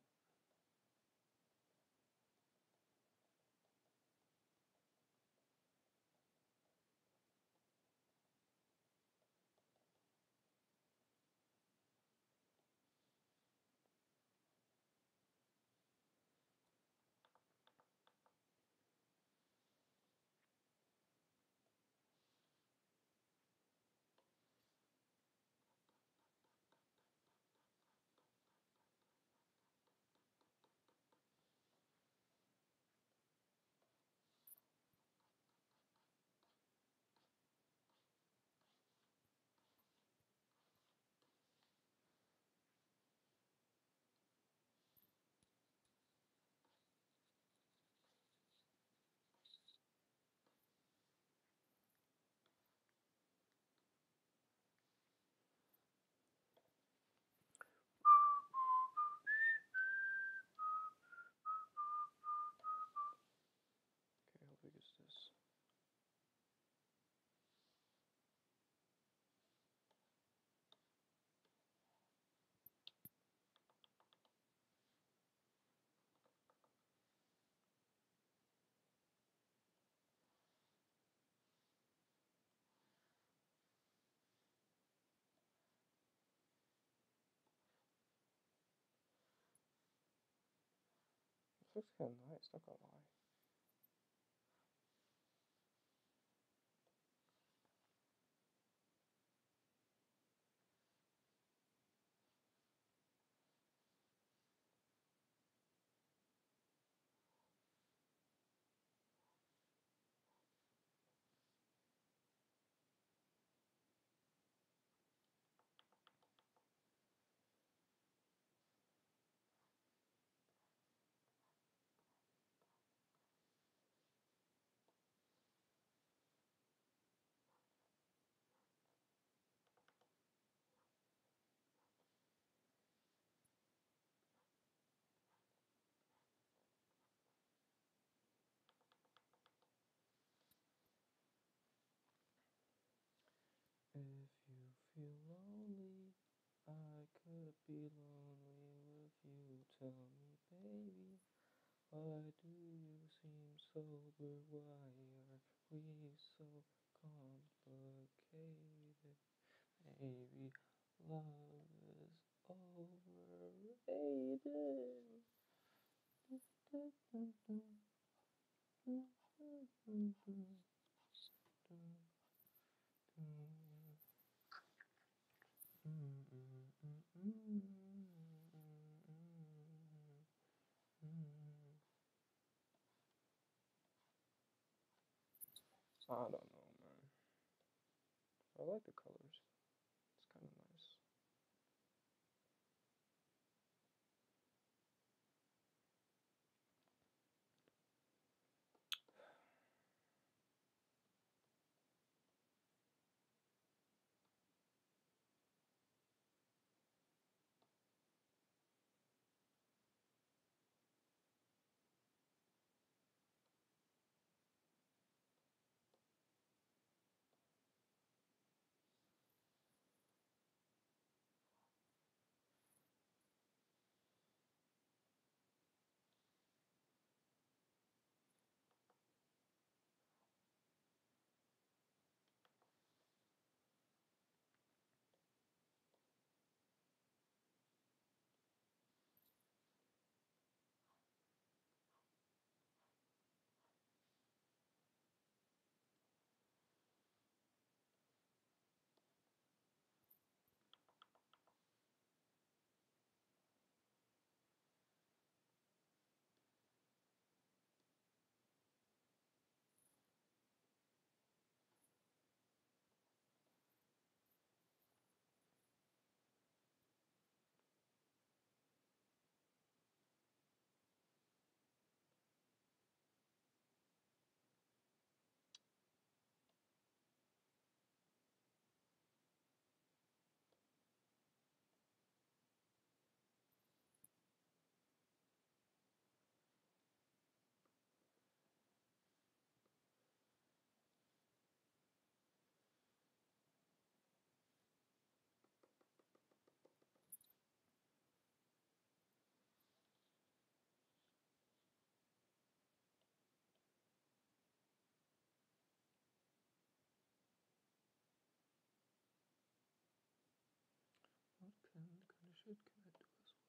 Okay, how big is this? This looks kind of nice, not gonna lie. If you feel lonely, I could be lonely with you. Tell me, baby, why do you seem sober? Why are we so complicated? Maybe love is overrated. I don't know, man. I like the colors. It's kind of nice. What kind, kind of shit can I do as well?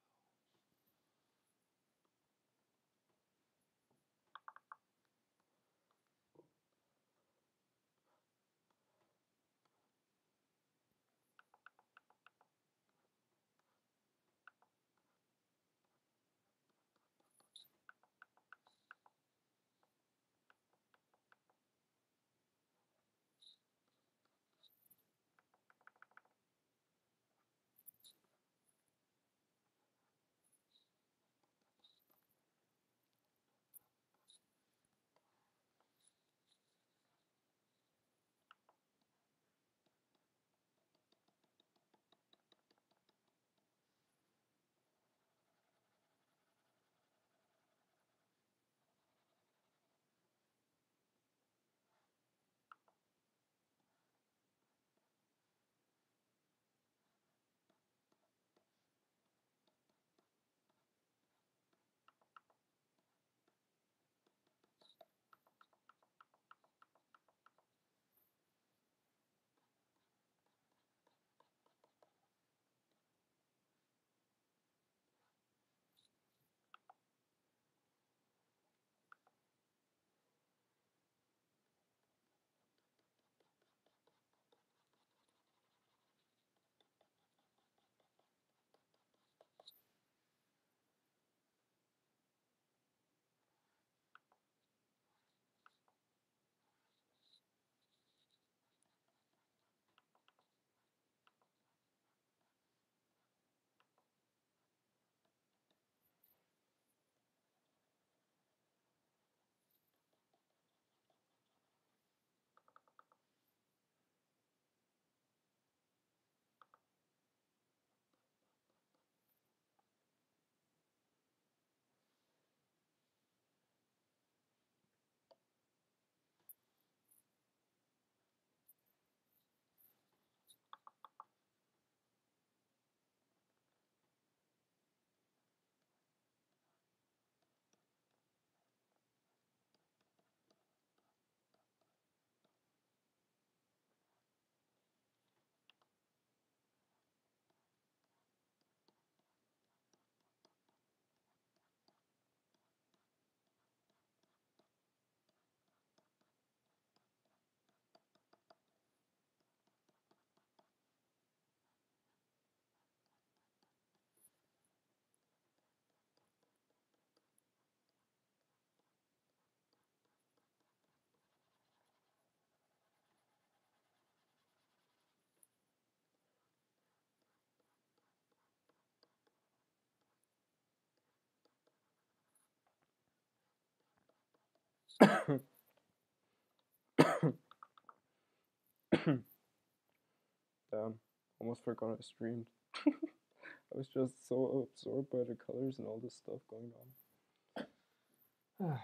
Damn, almost forgot I streamed. I was just so absorbed by the colors and all this stuff going on. Yeah.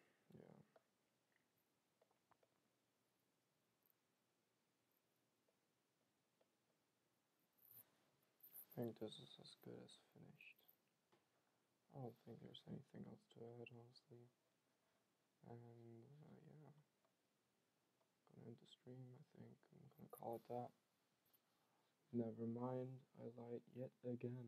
I think this is as good as finished. I don't think there's anything else to add, honestly. And uh, yeah, gonna end the stream. I think I'm gonna call it that. Never mind, I lied yet again.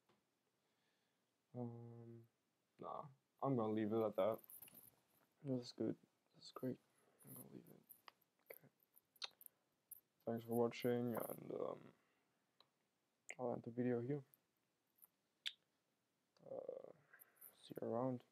Um, nah, I'm gonna leave it at that. This is good. This is great. I'm gonna leave it. Okay. Thanks for watching, and um, I'll end the video here. Uh, see you around.